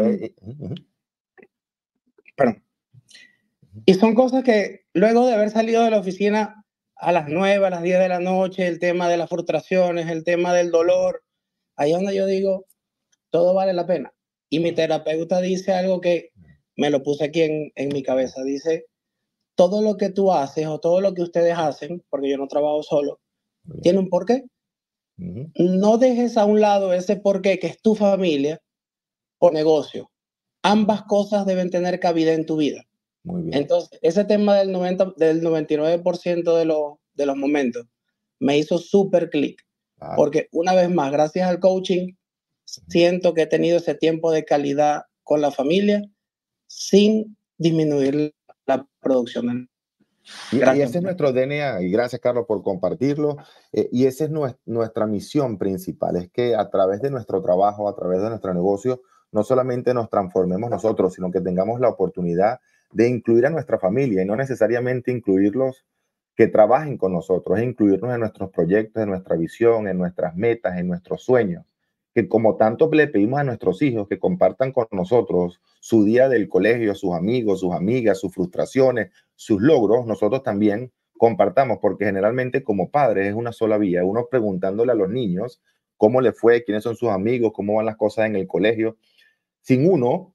Perdón. Y son cosas que luego de haber salido de la oficina a las 9, a las 10 de la noche, el tema de las frustraciones, el tema del dolor, ahí es donde yo digo, todo vale la pena. Y mi terapeuta dice algo que me lo puse aquí en mi cabeza. Dice, todo lo que tú haces o todo lo que ustedes hacen, porque yo no trabajo solo, tiene un porqué. No dejes a un lado ese porqué que es tu familia o negocio. Ambas cosas deben tener cabida en tu vida. Muy bien. Entonces, ese tema del 99% de los momentos me hizo súper clic. Porque una vez más, gracias al coaching, siento que he tenido ese tiempo de calidad con la familia sin disminuir la producción. Y ese es nuestro DNA, y gracias Carlos por compartirlo, y esa es nuestra misión principal, es que a través de nuestro trabajo, a través de nuestro negocio, no solamente nos transformemos nosotros, sino que tengamos la oportunidad de incluir a nuestra familia, y no necesariamente incluirlos que trabajen con nosotros, es incluirnos en nuestros proyectos, en nuestra visión, en nuestras metas, en nuestros sueños, que como tanto le pedimos a nuestros hijos que compartan con nosotros su día del colegio, sus amigos, sus amigas, sus frustraciones, sus logros, nosotros también compartamos, porque generalmente como padres es una sola vía, uno preguntándole a los niños cómo le fue, quiénes son sus amigos, cómo van las cosas en el colegio, sin uno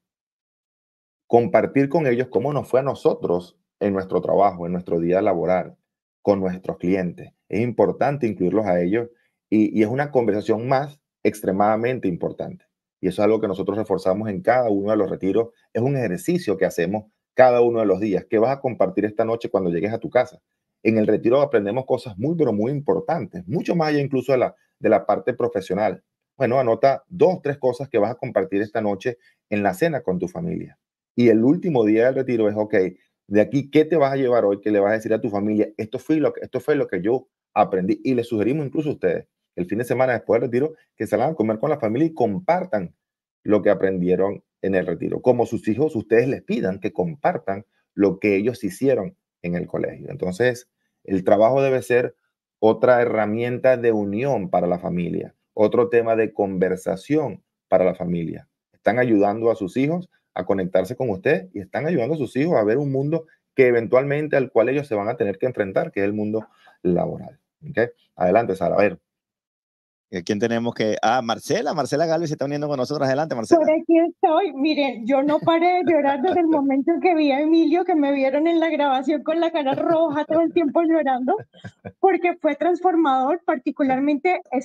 compartir con ellos cómo nos fue a nosotros en nuestro trabajo, en nuestro día laboral, con nuestros clientes. Es importante incluirlos a ellos y es una conversación más extremadamente importante. Y eso es algo que nosotros reforzamos en cada uno de los retiros. Es un ejercicio que hacemos cada uno de los días. ¿Qué vas a compartir esta noche cuando llegues a tu casa? En el retiro aprendemos cosas muy, pero muy importantes, mucho más allá incluso de la parte profesional. Bueno, anota 2, 3 cosas que vas a compartir esta noche en la cena con tu familia. Y el último día del retiro es, ok, de aquí, ¿qué te vas a llevar hoy? ¿Qué le vas a decir a tu familia? Esto fue lo que yo aprendí. Y les sugerimos incluso a ustedes, el fin de semana después del retiro, que salgan a comer con la familia y compartan lo que aprendieron en el retiro. Como sus hijos, ustedes les pidan que compartan lo que ellos hicieron en el colegio. Entonces, el trabajo debe ser otra herramienta de unión para la familia, otro tema de conversación para la familia. Están ayudando a sus hijos a conectarse con usted y están ayudando a sus hijos a ver un mundo que eventualmente al cual ellos se van a tener que enfrentar, que es el mundo laboral. ¿Okay? Adelante, Sara, a ver. ¿Quién tenemos que...? Marcela Galvez se está uniendo con nosotros. Adelante, Marcela. Por aquí estoy. Miren, yo no paré de llorar desde el momento en que vi a Emilio, que me vieron en la grabación con la cara roja todo el tiempo llorando, porque fue transformador, particularmente esta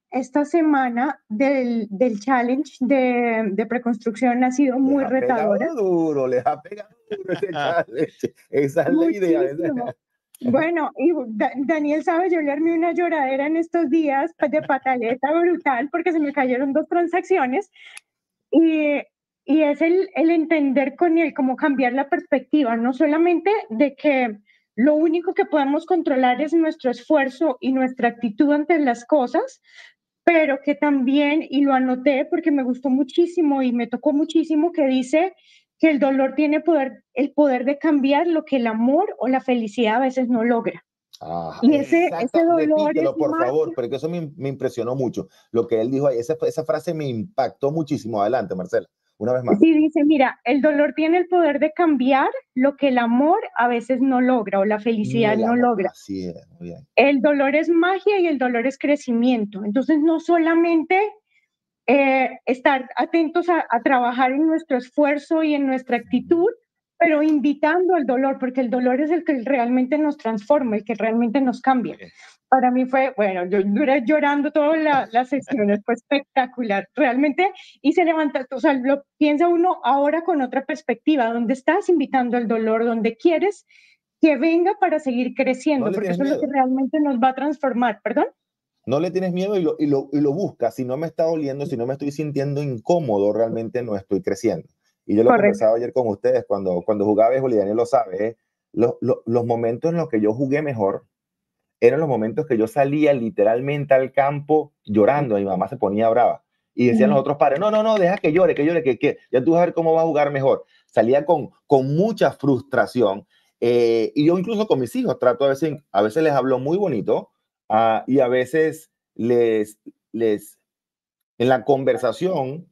esta semana del challenge de preconstrucción ha sido muy retadora. Les ha pegado duro ese challenge. Esa es la idea. Bueno, y Daniel sabe, yo le armé una lloradera en estos días de pataleta brutal porque se me cayeron 2 transacciones y es el entender con él cómo cambiar la perspectiva, no solamente de que lo único que podemos controlar es nuestro esfuerzo y nuestra actitud ante las cosas, pero que también, y lo anoté porque me gustó muchísimo y me tocó muchísimo, que dice que el dolor tiene el poder de cambiar lo que el amor o la felicidad a veces no logra. Ajá, y ese dolor repítelo, es por favor, porque eso me impresionó mucho. Lo que él dijo ahí, esa frase me impactó muchísimo. Adelante, Marcela, una vez más. Sí, dice, mira, el dolor tiene el poder de cambiar lo que el amor a veces no logra o la felicidad no logra. Así es, muy bien. El dolor es magia y el dolor es crecimiento. Entonces, no solamente estar atentos a trabajar en nuestro esfuerzo y en nuestra actitud, pero invitando al dolor, porque el dolor es el que realmente nos transforma, el que realmente nos cambia. Para mí fue, bueno, yo duré llorando todas las sesiones, fue espectacular, realmente, y se levanta, o sea, lo piensa uno ahora con otra perspectiva, donde estás invitando el dolor, donde quieres que venga para seguir creciendo, porque eso es lo que realmente nos va a transformar, ¿perdón? No le tienes miedo y lo buscas. Si no me está doliendo, si no me estoy sintiendo incómodo, realmente no estoy creciendo. Y yo lo conversaba ayer con ustedes cuando jugaba béisbol, y Daniel lo sabe, los momentos en los que yo jugué mejor eran los momentos que yo salía literalmente al campo llorando. Mi mamá se ponía brava y decían los otros padres, no, deja que llore, que ya tú vas a ver cómo va a jugar mejor. Salía con mucha frustración y yo incluso con mis hijos trato a veces les hablo muy bonito y a veces les en la conversación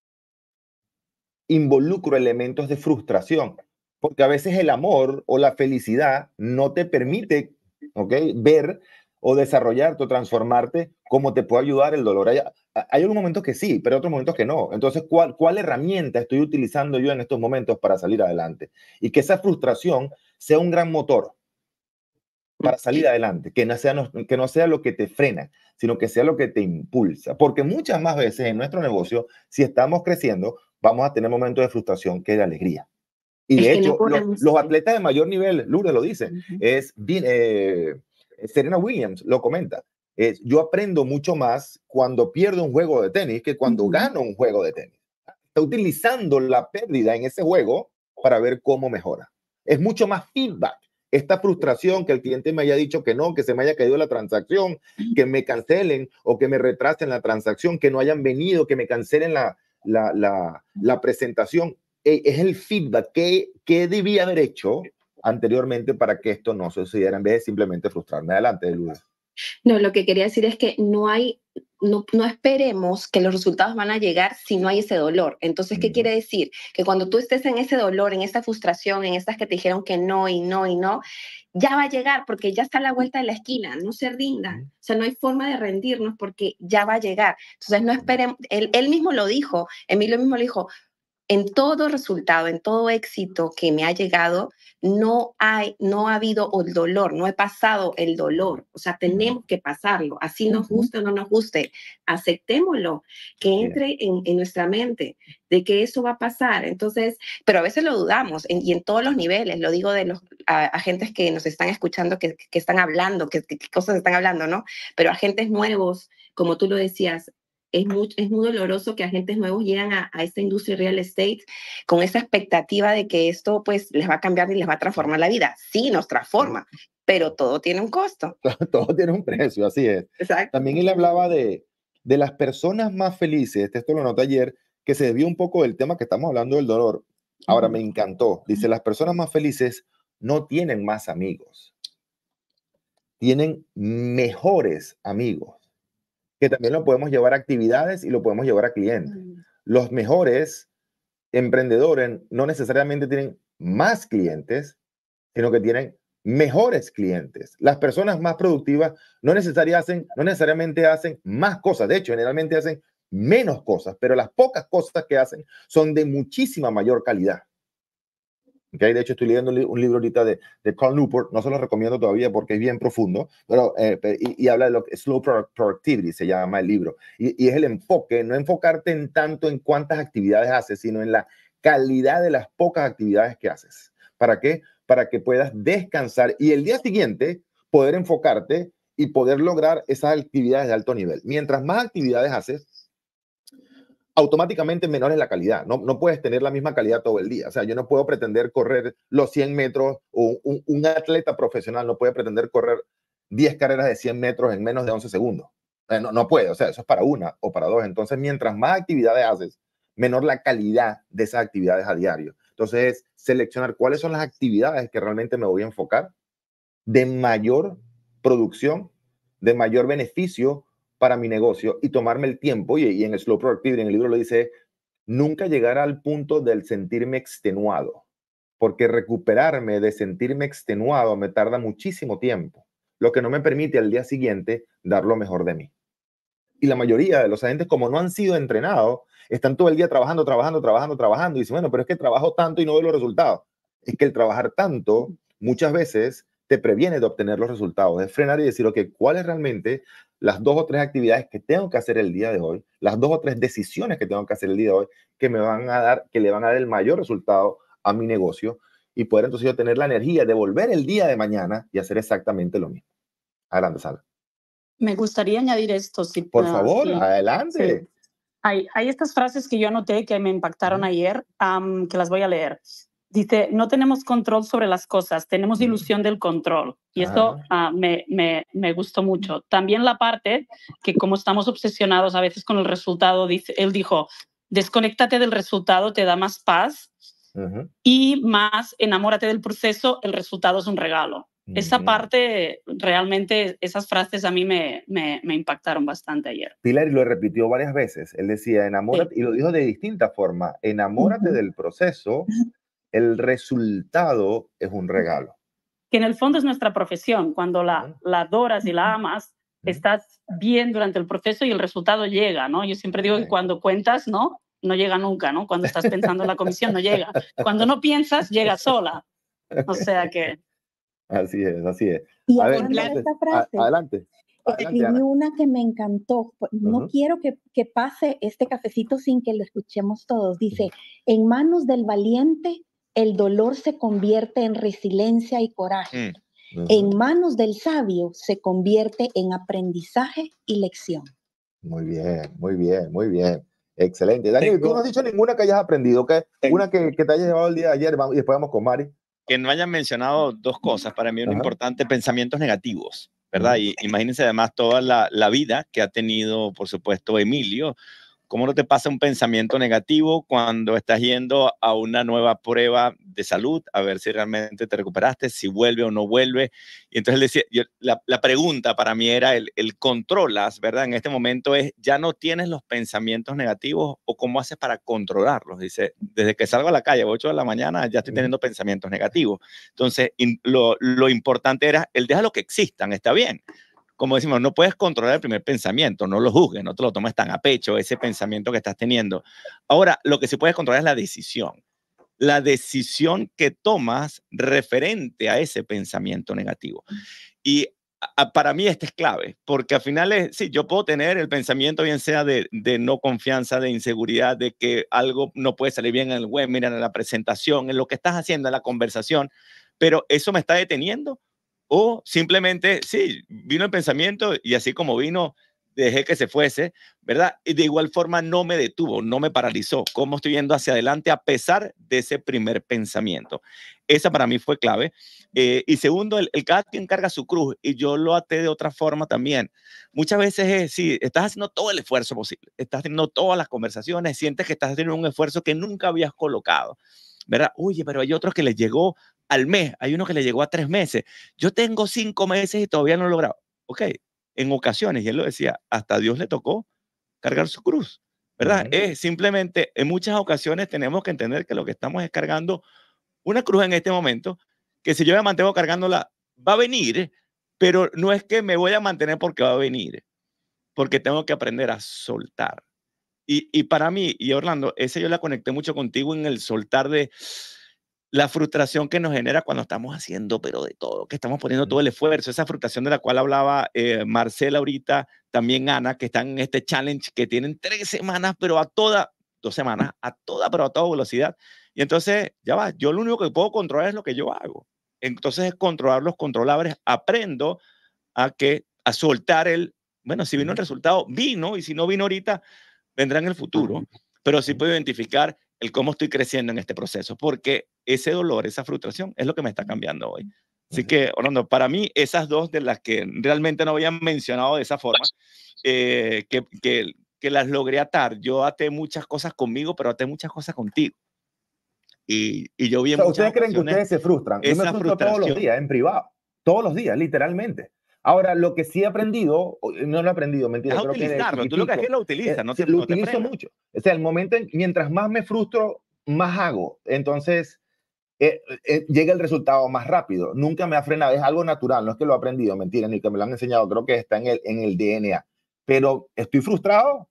involucro elementos de frustración, porque a veces el amor o la felicidad no te permite, ver o desarrollarte o transformarte como te puede ayudar el dolor. Hay algunos momentos que sí, pero otros momentos que no. Entonces, ¿cuál herramienta estoy utilizando yo en estos momentos para salir adelante? Y que esa frustración sea un gran motor para salir adelante, que no sea lo que te frena, sino que sea lo que te impulsa. Porque muchas más veces en nuestro negocio, si estamos creciendo, vamos a tener momentos de frustración que de alegría. Y de hecho, los atletas de mayor nivel, Lourdes lo dice, Serena Williams lo comenta, yo aprendo mucho más cuando pierdo un juego de tenis que cuando gano un juego de tenis. Está utilizando la pérdida en ese juego para ver cómo mejora. Es mucho más feedback. Esta frustración que el cliente me haya dicho que no, que se me haya caído la transacción, que me cancelen o que me retrasen la transacción, que no hayan venido, que me cancelen la presentación. Es el feedback que debía haber hecho anteriormente para que esto no sucediera en vez de simplemente frustrarme. Adelante, Lourdes. No, lo que quería decir es que no esperemos que los resultados van a llegar si no hay ese dolor. Entonces, ¿qué quiere decir? Que cuando tú estés en ese dolor, en esa frustración, en estas que te dijeron que no y no y no, ya va a llegar porque ya está a la vuelta de la esquina. No se rindan. O sea, no hay forma de rendirnos porque ya va a llegar. Entonces, no esperemos. Él mismo lo dijo, Emilio mismo lo dijo. En todo resultado, en todo éxito que me ha llegado, no ha habido el dolor, no he pasado el dolor. O sea, tenemos que pasarlo, así nos guste o no nos guste. Aceptémoslo, que entre en nuestra mente de que eso va a pasar. Entonces, pero a veces lo dudamos y en todos los niveles. Lo digo de los agentes que nos están escuchando, que están hablando, que cosas están hablando, ¿no? Pero agentes nuevos, como tú lo decías, es muy doloroso que agentes nuevos llegan a esta industria real estate con esa expectativa de que esto pues les va a cambiar y les va a transformar la vida. Sí, nos transforma, pero todo tiene un costo. Todo tiene un precio, así es. Exacto. También él hablaba de las personas más felices, esto lo noté ayer, que se desvió un poco del tema que estamos hablando del dolor. Ahora me encantó. Dice, las personas más felices no tienen más amigos, tienen mejores amigos, que también lo podemos llevar a actividades y lo podemos llevar a clientes. Los mejores emprendedores no necesariamente tienen más clientes, sino que tienen mejores clientes. Las personas más productivas no necesariamente hacen más cosas. De hecho, generalmente hacen menos cosas, pero las pocas cosas que hacen son de muchísima mayor calidad. ¿Okay? De hecho, estoy leyendo un libro ahorita de Carl Newport, no se lo recomiendo todavía porque es bien profundo, pero, y habla de lo que Slow Productivity, se llama el libro, y es el enfoque, no enfocarte en tanto en cuántas actividades haces, sino en la calidad de las pocas actividades que haces. ¿Para qué? Para que puedas descansar y el día siguiente poder enfocarte y poder lograr esas actividades de alto nivel. Mientras más actividades haces, automáticamente menor es la calidad. No puedes tener la misma calidad todo el día. O sea, yo no puedo pretender correr los 100 metros o un atleta profesional no puede pretender correr 10 carreras de 100 metros en menos de 11 segundos. No puede. O sea, eso es para una o para dos. Entonces, mientras más actividades haces, menor la calidad de esas actividades a diario. Entonces, seleccionar cuáles son las actividades que realmente me voy a enfocar de mayor producción, de mayor beneficio para mi negocio y tomarme el tiempo, y en el Slow Productivity, en el libro lo dice, nunca llegar al punto del sentirme extenuado, porque recuperarme de sentirme extenuado me tarda muchísimo tiempo, lo que no me permite al día siguiente dar lo mejor de mí. Y la mayoría de los agentes, como no han sido entrenados, están todo el día trabajando, y dicen, bueno, pero es que trabajo tanto y no veo los resultados. Es que el trabajar tanto muchas veces te previene de obtener los resultados, de frenar y decir, ok, ¿cuáles realmente las 2 o 3 actividades que tengo que hacer el día de hoy, las 2 o 3 decisiones que tengo que hacer el día de hoy, que me van a dar, que le van a dar el mayor resultado a mi negocio y poder entonces yo tener la energía de volver el día de mañana y hacer exactamente lo mismo? Adelante, Sara. Me gustaría añadir esto. Si, Por favor, adelante. Sí. Hay estas frases que yo anoté que me impactaron ayer, que las voy a leer. Dice, no tenemos control sobre las cosas, tenemos ilusión del control. Y esto me gustó mucho. También la parte que como estamos obsesionados a veces con el resultado, él dijo, desconéctate del resultado, te da más paz y más enamórate del proceso, el resultado es un regalo. Esa parte, realmente, esas frases a mí me impactaron bastante ayer. Pilar lo repitió varias veces. Él decía, enamórate, y lo dijo de distinta forma, enamórate del proceso, el resultado es un regalo. Que en el fondo es nuestra profesión. Cuando la adoras y la amas, estás bien durante el proceso y el resultado llega, ¿no? Yo siempre digo que cuando cuentas, no llega nunca, ¿no? Cuando estás pensando en la comisión, no llega. Cuando no piensas, llega sola. O sea que... Así es, así es. Y hablando de esta frase, adelante. Escribí una que me encantó. No quiero que pase este cafecito sin que lo escuchemos todos. Dice, en manos del valiente, el dolor se convierte en resiliencia y coraje. En manos del sabio, se convierte en aprendizaje y lección. Muy bien, muy bien, muy bien. Excelente. Daniel, tú no has dicho ninguna que hayas aprendido, una que te haya llevado el día de ayer, y después vamos con Mari. Que no hayan mencionado 2 cosas, para mí es importante, pensamientos negativos, ¿verdad? Y imagínense además toda la vida que ha tenido, por supuesto, Emilio. ¿Cómo no te pasa un pensamiento negativo cuando estás yendo a una nueva prueba de salud, a ver si realmente te recuperaste, si vuelve o no vuelve? Y entonces él decía, la pregunta para mí era el controlas, ¿verdad? En este momento es, ¿ya no tienes los pensamientos negativos o cómo haces para controlarlos? Dice, desde que salgo a la calle a 8 de la mañana ya estoy teniendo pensamientos negativos. Entonces, lo importante era, él deja lo que existan, está bien. Como decimos, no puedes controlar el primer pensamiento, no lo juzgues, no te lo tomes tan a pecho, ese pensamiento que estás teniendo. Ahora, lo que sí puedes controlar es la decisión que tomas referente a ese pensamiento negativo. Y para mí este es clave, porque al final sí, yo puedo tener el pensamiento bien sea de no confianza, de inseguridad, de que algo no puede salir bien en el webinar, en la presentación, en lo que estás haciendo, en la conversación, pero eso me está deteniendo. O simplemente, sí, vino el pensamiento y así como vino, dejé que se fuese, ¿verdad? Y de igual forma no me detuvo, no me paralizó. ¿Cómo estoy yendo hacia adelante a pesar de ese primer pensamiento? Esa para mí fue clave. Y segundo, el cada quien carga su cruz, y yo lo até de otra forma también. Muchas veces sí, estás haciendo todo el esfuerzo posible, estás haciendo todas las conversaciones, sientes que estás haciendo un esfuerzo que nunca habías colocado, ¿verdad? Oye, pero hay otros que les llegó al mes, hay uno que le llegó a 3 meses. Yo tengo 5 meses y todavía no lo he logrado. Ok, en ocasiones, y él lo decía, hasta a Dios le tocó cargar su cruz, ¿verdad? Simplemente, en muchas ocasiones tenemos que entender que lo que estamos es cargando una cruz en este momento, que si yo me mantengo cargándola, va a venir, pero no es que me voy a mantener porque va a venir, porque tengo que aprender a soltar. Y para mí, y Orlando, ese yo la conecté mucho contigo en el soltar de la frustración que nos genera cuando estamos haciendo, pero de todo, que estamos poniendo todo el esfuerzo, esa frustración de la cual hablaba Marcela ahorita, también Ana, que están en este challenge que tienen 3 semanas, pero 2 semanas, pero a toda velocidad. Y entonces, ya va, yo lo único que puedo controlar es lo que yo hago. Entonces, es controlar los controlables. Aprendo a soltar bueno, si vino el resultado, vino, y si no vino ahorita, vendrá en el futuro. Pero sí puedo identificar el cómo estoy creciendo en este proceso, porque ese dolor, esa frustración es lo que me está cambiando hoy. Así que, Orlando, para mí, esas 2 de las que realmente no habían mencionado de esa forma, que las logré atar. Yo até muchas cosas conmigo, pero até muchas cosas contigo. Y yo vi en ¿Ustedes creen que ustedes se frustran? Yo me frustro todos los días, en privado. Todos los días, literalmente. Ahora, lo que sí he aprendido, no lo he aprendido, mentira. Es utilizarlo. Tú lo que haces lo utilizas, no te lo utilizo mucho. O sea, el momento mientras más me frustro, más hago. Entonces, llega el resultado más rápido. Nunca me ha frenado. Es algo natural. No es que lo he aprendido, mentira, ni que me lo han enseñado. Creo que está en el DNA. Pero estoy frustrado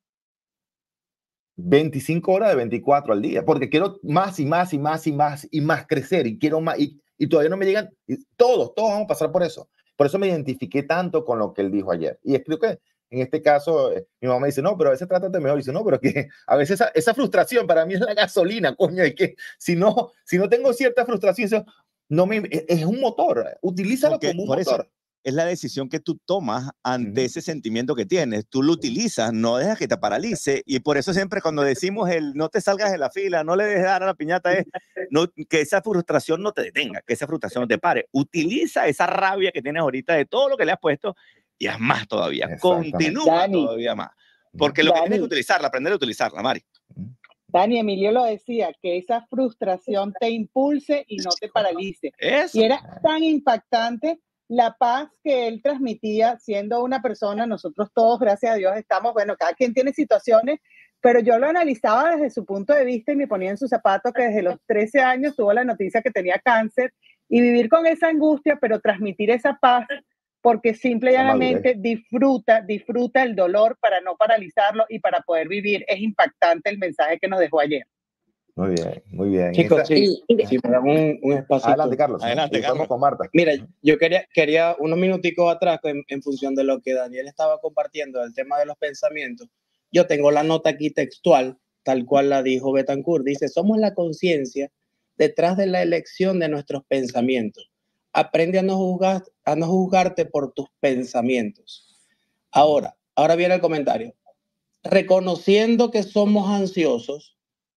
25 horas de 24 al día, porque quiero más y más y más y más y más crecer, y quiero más, y todavía no me llegan. Todos vamos a pasar por eso. Por eso me identifiqué tanto con lo que él dijo ayer. Y creo que en este caso, mi mamá dice, no, pero a veces trátate mejor. Y dice, no, pero que a veces esa frustración para mí es la gasolina, coño. Y que si no tengo cierta frustración, es un motor. Utilízalo como un motor. Eso es la decisión que tú tomas ante ese sentimiento que tienes. Tú lo utilizas, no dejas que te paralice. Y por eso siempre cuando decimos no te salgas de la fila, no le dejes dar a la piñata, que esa frustración no te detenga, que esa frustración no te pare. Utiliza esa rabia que tienes ahorita de todo lo que le has puesto y haz más todavía. Continúa todavía más. Porque lo que tienes que utilizarla, aprender a utilizarla, Mari. Dani, Emilio lo decía, que esa frustración te impulse y no te paralice. Eso. Y era tan impactante la paz que él transmitía siendo una persona. Nosotros todos, gracias a Dios, estamos, bueno, cada quien tiene situaciones, pero yo lo analizaba desde su punto de vista y me ponía en sus zapatos, que desde los 13 años tuvo la noticia que tenía cáncer, y vivir con esa angustia, pero transmitir esa paz, porque simple y llanamente disfruta el dolor para no paralizarlo y para poder vivir. Es impactante el mensaje que nos dejó ayer. Muy bien, muy bien. Chicos, si me dan un espacio. Adelante, Carlos. Adelante, Carlos. Con Marta. Mira, yo quería unos minuticos atrás, en función de lo que Daniel estaba compartiendo, del tema de los pensamientos. Yo tengo la nota aquí textual, tal cual la dijo Betancourt. Dice, somos la conciencia detrás de la elección de nuestros pensamientos. Aprende a no juzgarte por tus pensamientos. Ahora viene el comentario. Reconociendo que somos ansiosos,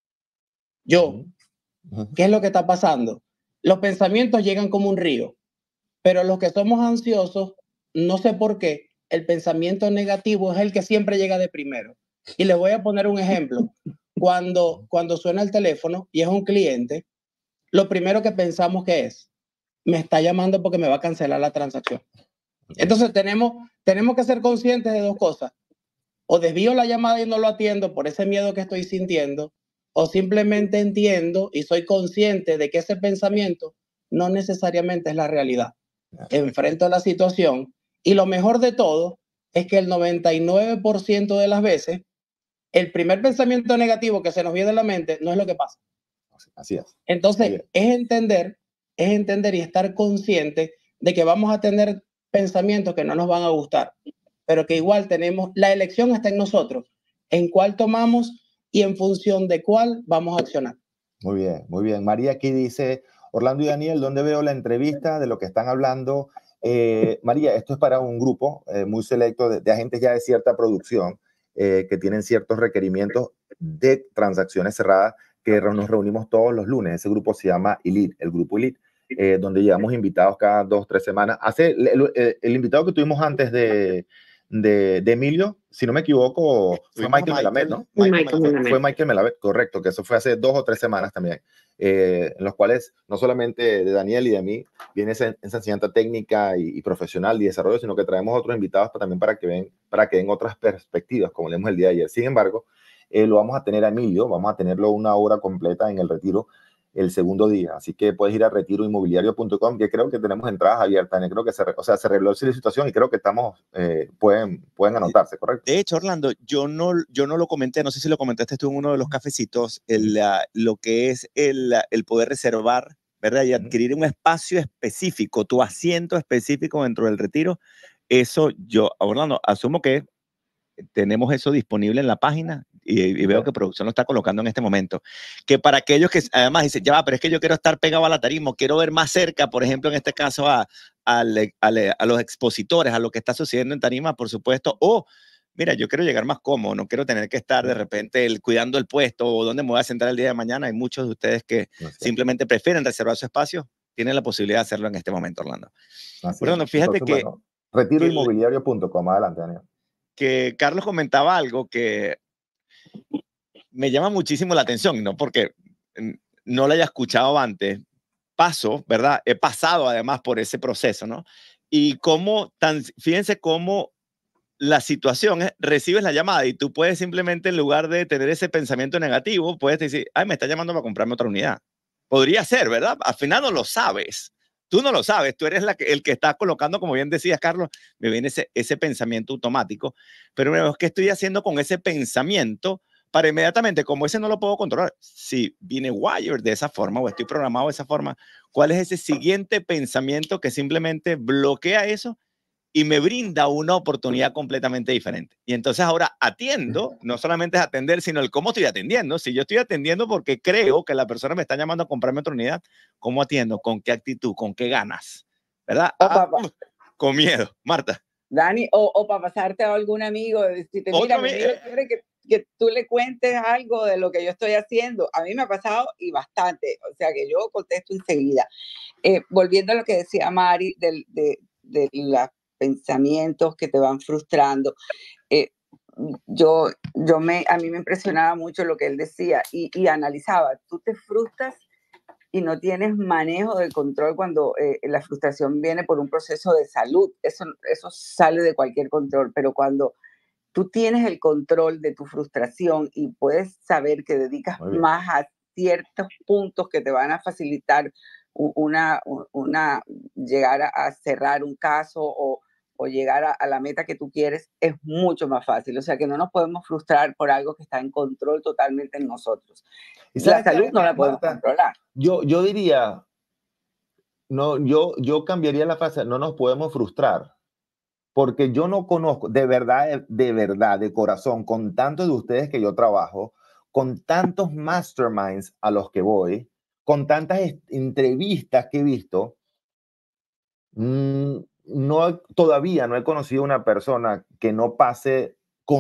¿qué es lo que está pasando? Los pensamientos llegan como un río, pero los que somos ansiosos, no sé por qué, el pensamiento negativo es el que siempre llega de primero. Y les voy a poner un ejemplo. Cuando suena el teléfono y es un cliente, lo primero que pensamos que es, me está llamando porque me va a cancelar la transacción. Entonces tenemos que ser conscientes de 2 cosas. O desvío la llamada y no lo atiendo por ese miedo que estoy sintiendo, o simplemente entiendo y soy consciente de que ese pensamiento no necesariamente es la realidad. Enfrento la situación, y lo mejor de todo es que el 99% de las veces el primer pensamiento negativo que se nos viene a la mente no es lo que pasa. Así es. Entonces, es entender y estar consciente de que vamos a tener pensamientos que no nos van a gustar, pero que igual la elección está en nosotros, en cuál tomamos y en función de cuál vamos a accionar. Muy bien, muy bien. María aquí dice, Orlando y Daniel, ¿dónde veo la entrevista de lo que están hablando? María, esto es para un grupo muy selecto de agentes ya de cierta producción que tienen ciertos requerimientos de transacciones cerradas, que nos reunimos todos los lunes. Ese grupo se llama Elite, el grupo Elite, donde llevamos invitados cada 2 o 3 semanas. El invitado que tuvimos antes de Emilio, si no me equivoco, fue Michael Melamed, ¿no? Fue Michael Melamed, correcto, que eso fue hace 2 o 3 semanas también, en los cuales no solamente de Daniel y de mí viene esa enseñanza técnica y profesional y desarrollo, sino que traemos otros invitados también para que den otras perspectivas, como leemos el día de ayer. Sin embargo, lo vamos a tener a Emilio, vamos a tenerlo 1 hora completa en el retiro, el segundo día. Así que puedes ir a retiroinmobiliario.com, que creo que tenemos entradas abiertas. Creo que se arregló la situación y creo que estamos, pueden anotarse, ¿correcto? De hecho, Orlando, yo no lo comenté, no sé si lo comentaste tú en uno de los cafecitos, lo que es el poder reservar, ¿verdad? Y adquirir un espacio específico, tu asiento específico dentro del retiro. Eso yo, Orlando, asumo que tenemos eso disponible en la página y veo que producción lo está colocando en este momento. Que para aquellos que además dicen, ya va, pero es que yo quiero estar pegado a la tarima, quiero ver más cerca, por ejemplo, en este caso a los expositores, a lo que está sucediendo en tarima, por supuesto, o mira, yo quiero llegar más cómodo, no quiero tener que estar de repente cuidando el puesto o dónde me voy a sentar el día de mañana. Hay muchos de ustedes que simplemente prefieren reservar su espacio, tienen la posibilidad de hacerlo en este momento, Orlando. Bueno, fíjate que... Bueno, retiroinmobiliario.com, adelante, Daniel. Que Carlos comentaba algo que me llama muchísimo la atención, no porque no lo haya escuchado antes, ¿verdad? He pasado además por ese proceso, ¿no? Y fíjense cómo la situación es, recibes la llamada y tú puedes simplemente, en lugar de tener ese pensamiento negativo, puedes decir, ay, me está llamando para comprarme otra unidad. Podría ser, ¿verdad? Al final no lo sabes. Tú no lo sabes, tú eres el que está colocando, como bien decías, Carlos, me viene ese pensamiento automático, pero ¿qué estoy haciendo con ese pensamiento para inmediatamente, como ese no lo puedo controlar? Si viene Wire de esa forma o estoy programado de esa forma, ¿cuál es ese siguiente pensamiento que simplemente bloquea eso y me brinda una oportunidad completamente diferente? Y entonces ahora atiendo, no solamente es atender, sino el cómo estoy atendiendo. Si yo estoy atendiendo porque creo que la persona me está llamando a comprarme otra unidad, ¿cómo atiendo? ¿Con qué actitud? ¿Con qué ganas? ¿Verdad? Con miedo. Marta. Dani, o para pasarte a algún amigo, decirte, mira, quiere que tú le cuentes algo de lo que yo estoy haciendo. A mí me ha pasado y bastante, o sea que yo contesto enseguida. Volviendo a lo que decía Mari de los pensamientos que te van frustrando, a mí me impresionaba mucho lo que él decía y analizaba, tú te frustras y no tienes manejo del control cuando la frustración viene por un proceso de salud, eso sale de cualquier control, pero cuando tú tienes el control de tu frustración y puedes saber que dedicas más a ciertos puntos que te van a facilitar llegar a cerrar un caso o llegar a la meta que tú quieres, es mucho más fácil. O sea que no nos podemos frustrar por algo que está en control totalmente en nosotros. La salud no la podemos controlar. Yo diría, no, yo cambiaría la frase, no nos podemos frustrar, porque yo no conozco, de verdad, de corazón, con tantos de ustedes que yo trabajo, con tantos masterminds a los que voy, con tantas entrevistas que he visto, todavía no he conocido una persona que no pase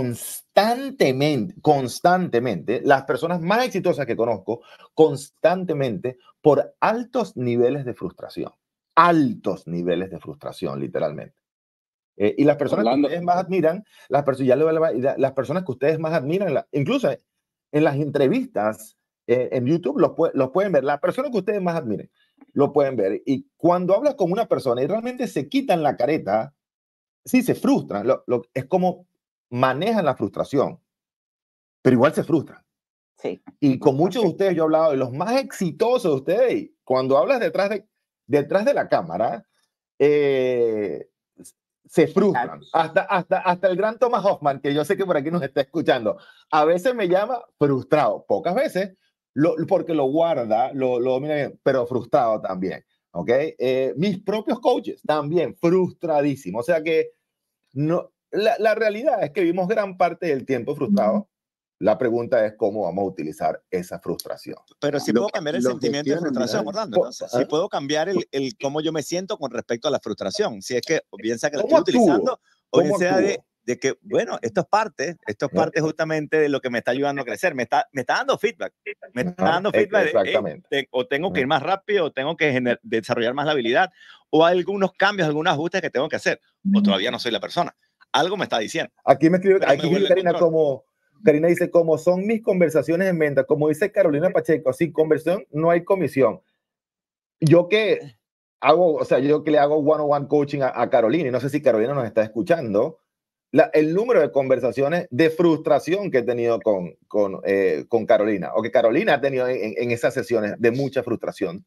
constantemente, las personas más exitosas que conozco, constantemente por altos niveles de frustración, literalmente. Y las personas que ustedes más admiran, las personas que ustedes más admiran, incluso en las entrevistas en YouTube los pueden ver, las personas que ustedes más admiren, lo pueden ver. Y cuando hablas con una persona y realmente se quitan la careta, sí se frustran, es como manejan la frustración, pero igual se frustran. Sí. Y con muchos de ustedes yo he hablado de los más exitosos de ustedes, cuando hablas detrás de la cámara, se frustran. Hasta el gran Thomas Hoffman, que yo sé que por aquí nos está escuchando, a veces me llama frustrado, pocas veces, porque lo guarda, lo mira bien, pero frustrado también, ¿ok? Mis propios coaches también frustradísimos, o sea que la realidad es que vivimos gran parte del tiempo frustrados. La pregunta es cómo vamos a utilizar esa frustración. Pero si puedo cambiar el sentimiento de frustración, Orlando. Si puedo cambiar el cómo yo me siento con respecto a la frustración. Si es que bien sea que la estoy utilizando o bien sea de que, bueno, esto es parte justamente de lo que me está ayudando a crecer. Me está dando feedback. Me está dando feedback o tengo que ir más rápido, o tengo que desarrollar más la habilidad, o hay algunos cambios, algunos ajustes que tengo que hacer, o todavía no soy la persona. Algo me está diciendo. Aquí me escribe Karina dice, como son mis conversaciones en venta, como dice Carolina Pacheco, sin conversión no hay comisión. Yo que le hago one-on-one coaching a Carolina, y no sé si Carolina nos está escuchando, el número de conversaciones de frustración que he tenido con Carolina, o que Carolina ha tenido en esas sesiones de mucha frustración.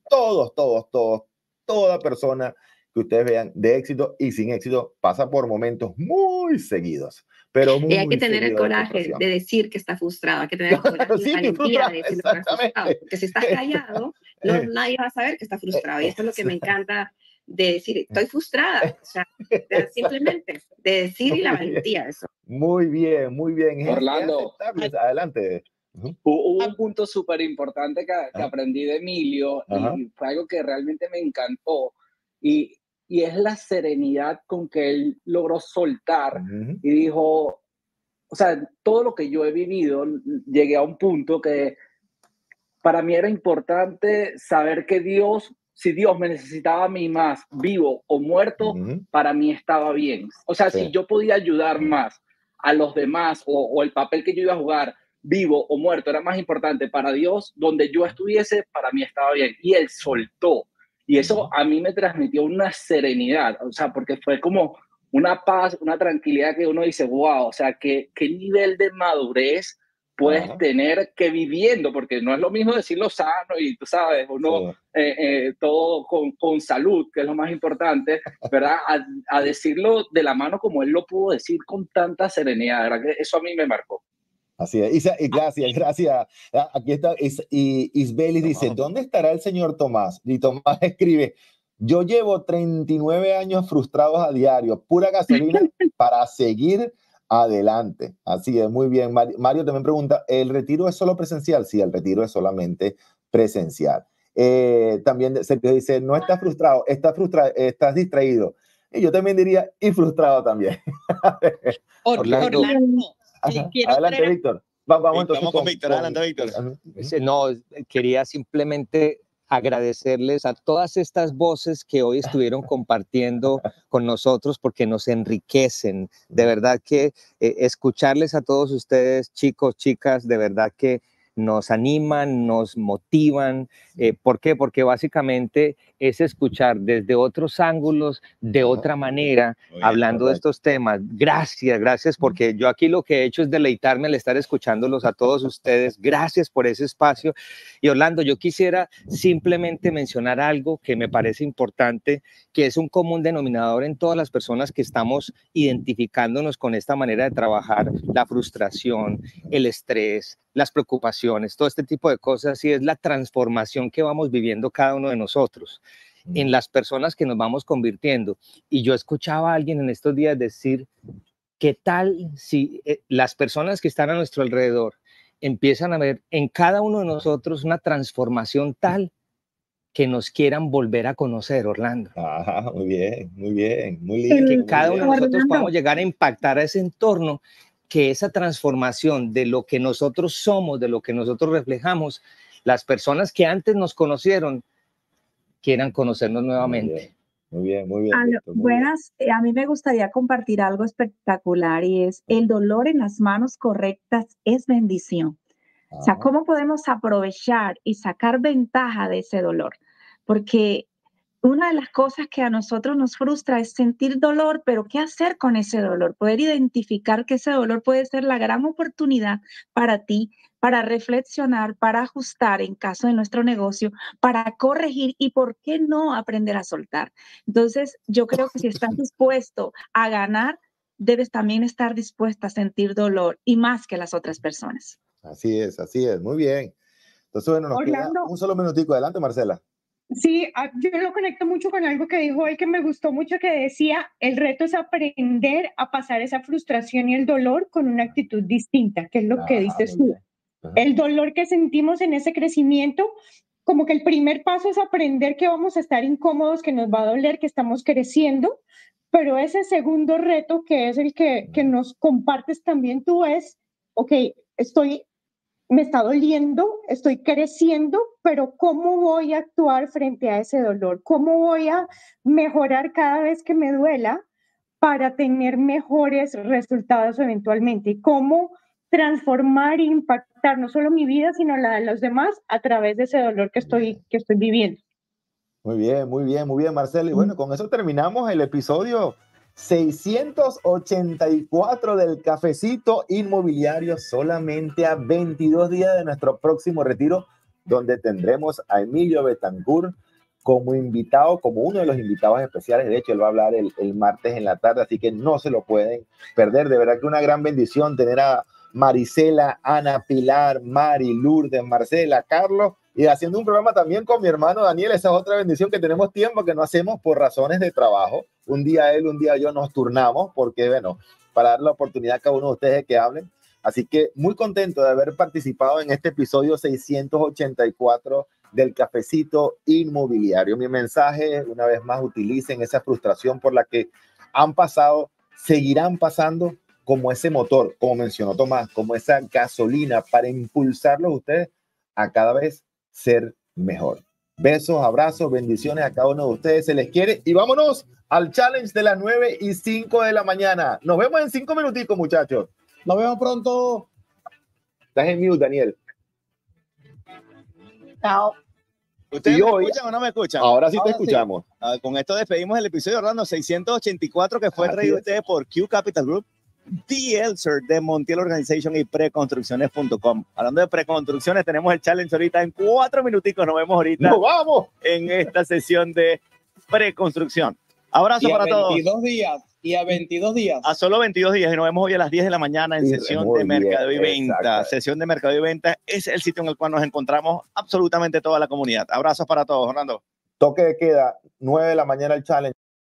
Toda persona que ustedes vean de éxito y sin éxito pasa por momentos muy seguidos. Pero muy hay que tener el coraje de decir que está frustrado, hay que tener el coraje y la valentía de decir que está frustrado, porque si estás callado, nadie va a saber que está frustrado, y eso es lo que me encanta de decir, estoy frustrada, o sea, simplemente de decir y la valentía de eso. Muy bien, muy bien. Orlando, adelante. Hubo un punto súper importante que aprendí de Emilio y fue algo que realmente me encantó y es la serenidad con que él logró soltar y dijo, o sea, todo lo que yo he vivido, llegué a un punto que para mí era importante saber que si Dios me necesitaba a mí más, vivo o muerto, para mí estaba bien. O sea, si yo podía ayudar más a los demás o el papel que yo iba a jugar, vivo o muerto, era más importante para Dios, donde yo estuviese, para mí estaba bien. Y él soltó. Y eso a mí me transmitió una serenidad, o sea, porque fue como una paz, una tranquilidad que uno dice, wow, o sea, qué nivel de madurez puedes tener que viviendo, porque no es lo mismo decirlo sano y tú sabes, uno todo con salud, que es lo más importante, ¿verdad? A decirlo de la mano como él lo pudo decir con tanta serenidad, ¿verdad? Que eso a mí me marcó. Así es, y gracias. Aquí está Isbeli dice, ¿dónde estará el señor Tomás? Y Tomás escribe, yo llevo 39 años frustrados a diario, pura gasolina para seguir adelante. Así es, muy bien. Mario también pregunta, ¿el retiro es solo presencial? Sí, el retiro es solamente presencial. También Sergio dice, no estás frustrado, estás distraído. Y yo también diría, y frustrado también. Orlando. Adelante, Víctor. Vamos con Víctor. Adelante, Víctor. No, quería simplemente agradecerles a todas estas voces que hoy estuvieron compartiendo con nosotros porque nos enriquecen. De verdad que escucharles a todos ustedes, chicos, chicas, de verdad que nos animan, nos motivan. ¿Por qué? Porque básicamente es escuchar desde otros ángulos, de otra manera, hablando de estos temas. Gracias, porque yo aquí lo que he hecho es deleitarme al estar escuchándolos a todos ustedes. Gracias por ese espacio. Y Orlando, yo quisiera simplemente mencionar algo que me parece importante, que es un común denominador en todas las personas que estamos identificándonos con esta manera de trabajar, la frustración, el estrés, las preocupaciones, todo este tipo de cosas, y es la transformación que vamos viviendo cada uno de nosotros en las personas que nos vamos convirtiendo. Y yo escuchaba a alguien en estos días decir, ¿qué tal si las personas que están a nuestro alrededor empiezan a ver en cada uno de nosotros una transformación tal que nos quieran volver a conocer, Orlando? Muy bien, muy lindo. Que cada uno de nosotros podamos llegar a impactar a ese entorno, que esa transformación de lo que nosotros somos, de lo que nosotros reflejamos, las personas que antes nos conocieron quieran conocernos nuevamente. Muy bien. Buenas, a mí me gustaría compartir algo espectacular y es el dolor en las manos correctas es bendición. O sea, ¿cómo podemos aprovechar y sacar ventaja de ese dolor? Porque una de las cosas que a nosotros nos frustra es sentir dolor, pero ¿qué hacer con ese dolor? Poder identificar que ese dolor puede ser la gran oportunidad para ti, para reflexionar, para ajustar en caso de nuestro negocio, para corregir y por qué no aprender a soltar. Entonces, yo creo que si estás dispuesto a ganar, debes también estar dispuesta a sentir dolor y más que las otras personas. Así es, muy bien. Entonces, bueno, nos queda un solo minutico. Adelante, Marcela. Sí, yo lo conecto mucho con algo que dijo él que me gustó mucho, que decía, el reto es aprender a pasar esa frustración y el dolor con una actitud distinta, que es lo que dices tú. El dolor que sentimos en ese crecimiento, como que el primer paso es aprender que vamos a estar incómodos, que nos va a doler, que estamos creciendo, pero ese segundo reto, que es el que nos compartes también tú, es, ok, me está doliendo, estoy creciendo, pero ¿cómo voy a actuar frente a ese dolor? ¿Cómo voy a mejorar cada vez que me duela para tener mejores resultados eventualmente? ¿Y cómo transformar e impactar no solo mi vida, sino la de los demás a través de ese dolor que estoy viviendo? Muy bien, Marcela. Y bueno, con eso terminamos el episodio 684 del Cafecito Inmobiliario, solamente a 22 días de nuestro próximo retiro, donde tendremos a Emilio Betancourt como invitado, como uno de los invitados especiales. De hecho, él va a hablar el martes en la tarde, así que no se lo pueden perder. De verdad que una gran bendición tener a Marisela, Ana, Pilar, Mari, Lourdes, Marcela, Carlos, y haciendo un programa también con mi hermano Daniel. Esa es otra bendición, que tenemos tiempo que no hacemos por razones de trabajo. Un día él, un día yo nos turnamos, porque bueno, para dar la oportunidad a cada uno de ustedes de que hablen. Así que muy contento de haber participado en este episodio 684 del Cafecito Inmobiliario. Mi mensaje, una vez más, utilicen esa frustración por la que han pasado, seguirán pasando, como ese motor, como mencionó Tomás, como esa gasolina para impulsarlos ustedes a cada vez ser mejor. Besos, abrazos, bendiciones a cada uno de ustedes, se les quiere, y vámonos al challenge de las 9:05 de la mañana. Nos vemos en 5 minuticos, muchachos. Nos vemos pronto. Estás en mute, Daniel. Chao. ¿Ustedes me escuchan o no me escuchan? Ahora sí te escuchamos. Sí. Con esto despedimos el episodio, Orlando 684, que fue traído a ustedes por Q Capital Group, The Elser de Montiel Organization y Preconstrucciones.com. Hablando de preconstrucciones, tenemos el challenge ahorita en 4 minuticos. Nos vemos ahorita. ¡Nos vamos! En esta sesión de preconstrucción. Abrazo para todos. 22 días. Y a 22 días. A solo 22 días. Y nos vemos hoy a las 10 de la mañana en sesión de mercadeo y venta. Exacto. Sesión de mercadeo y venta es el sitio en el cual nos encontramos absolutamente toda la comunidad. Abrazos para todos, Orlando. Toque de queda, 9 de la mañana el challenge.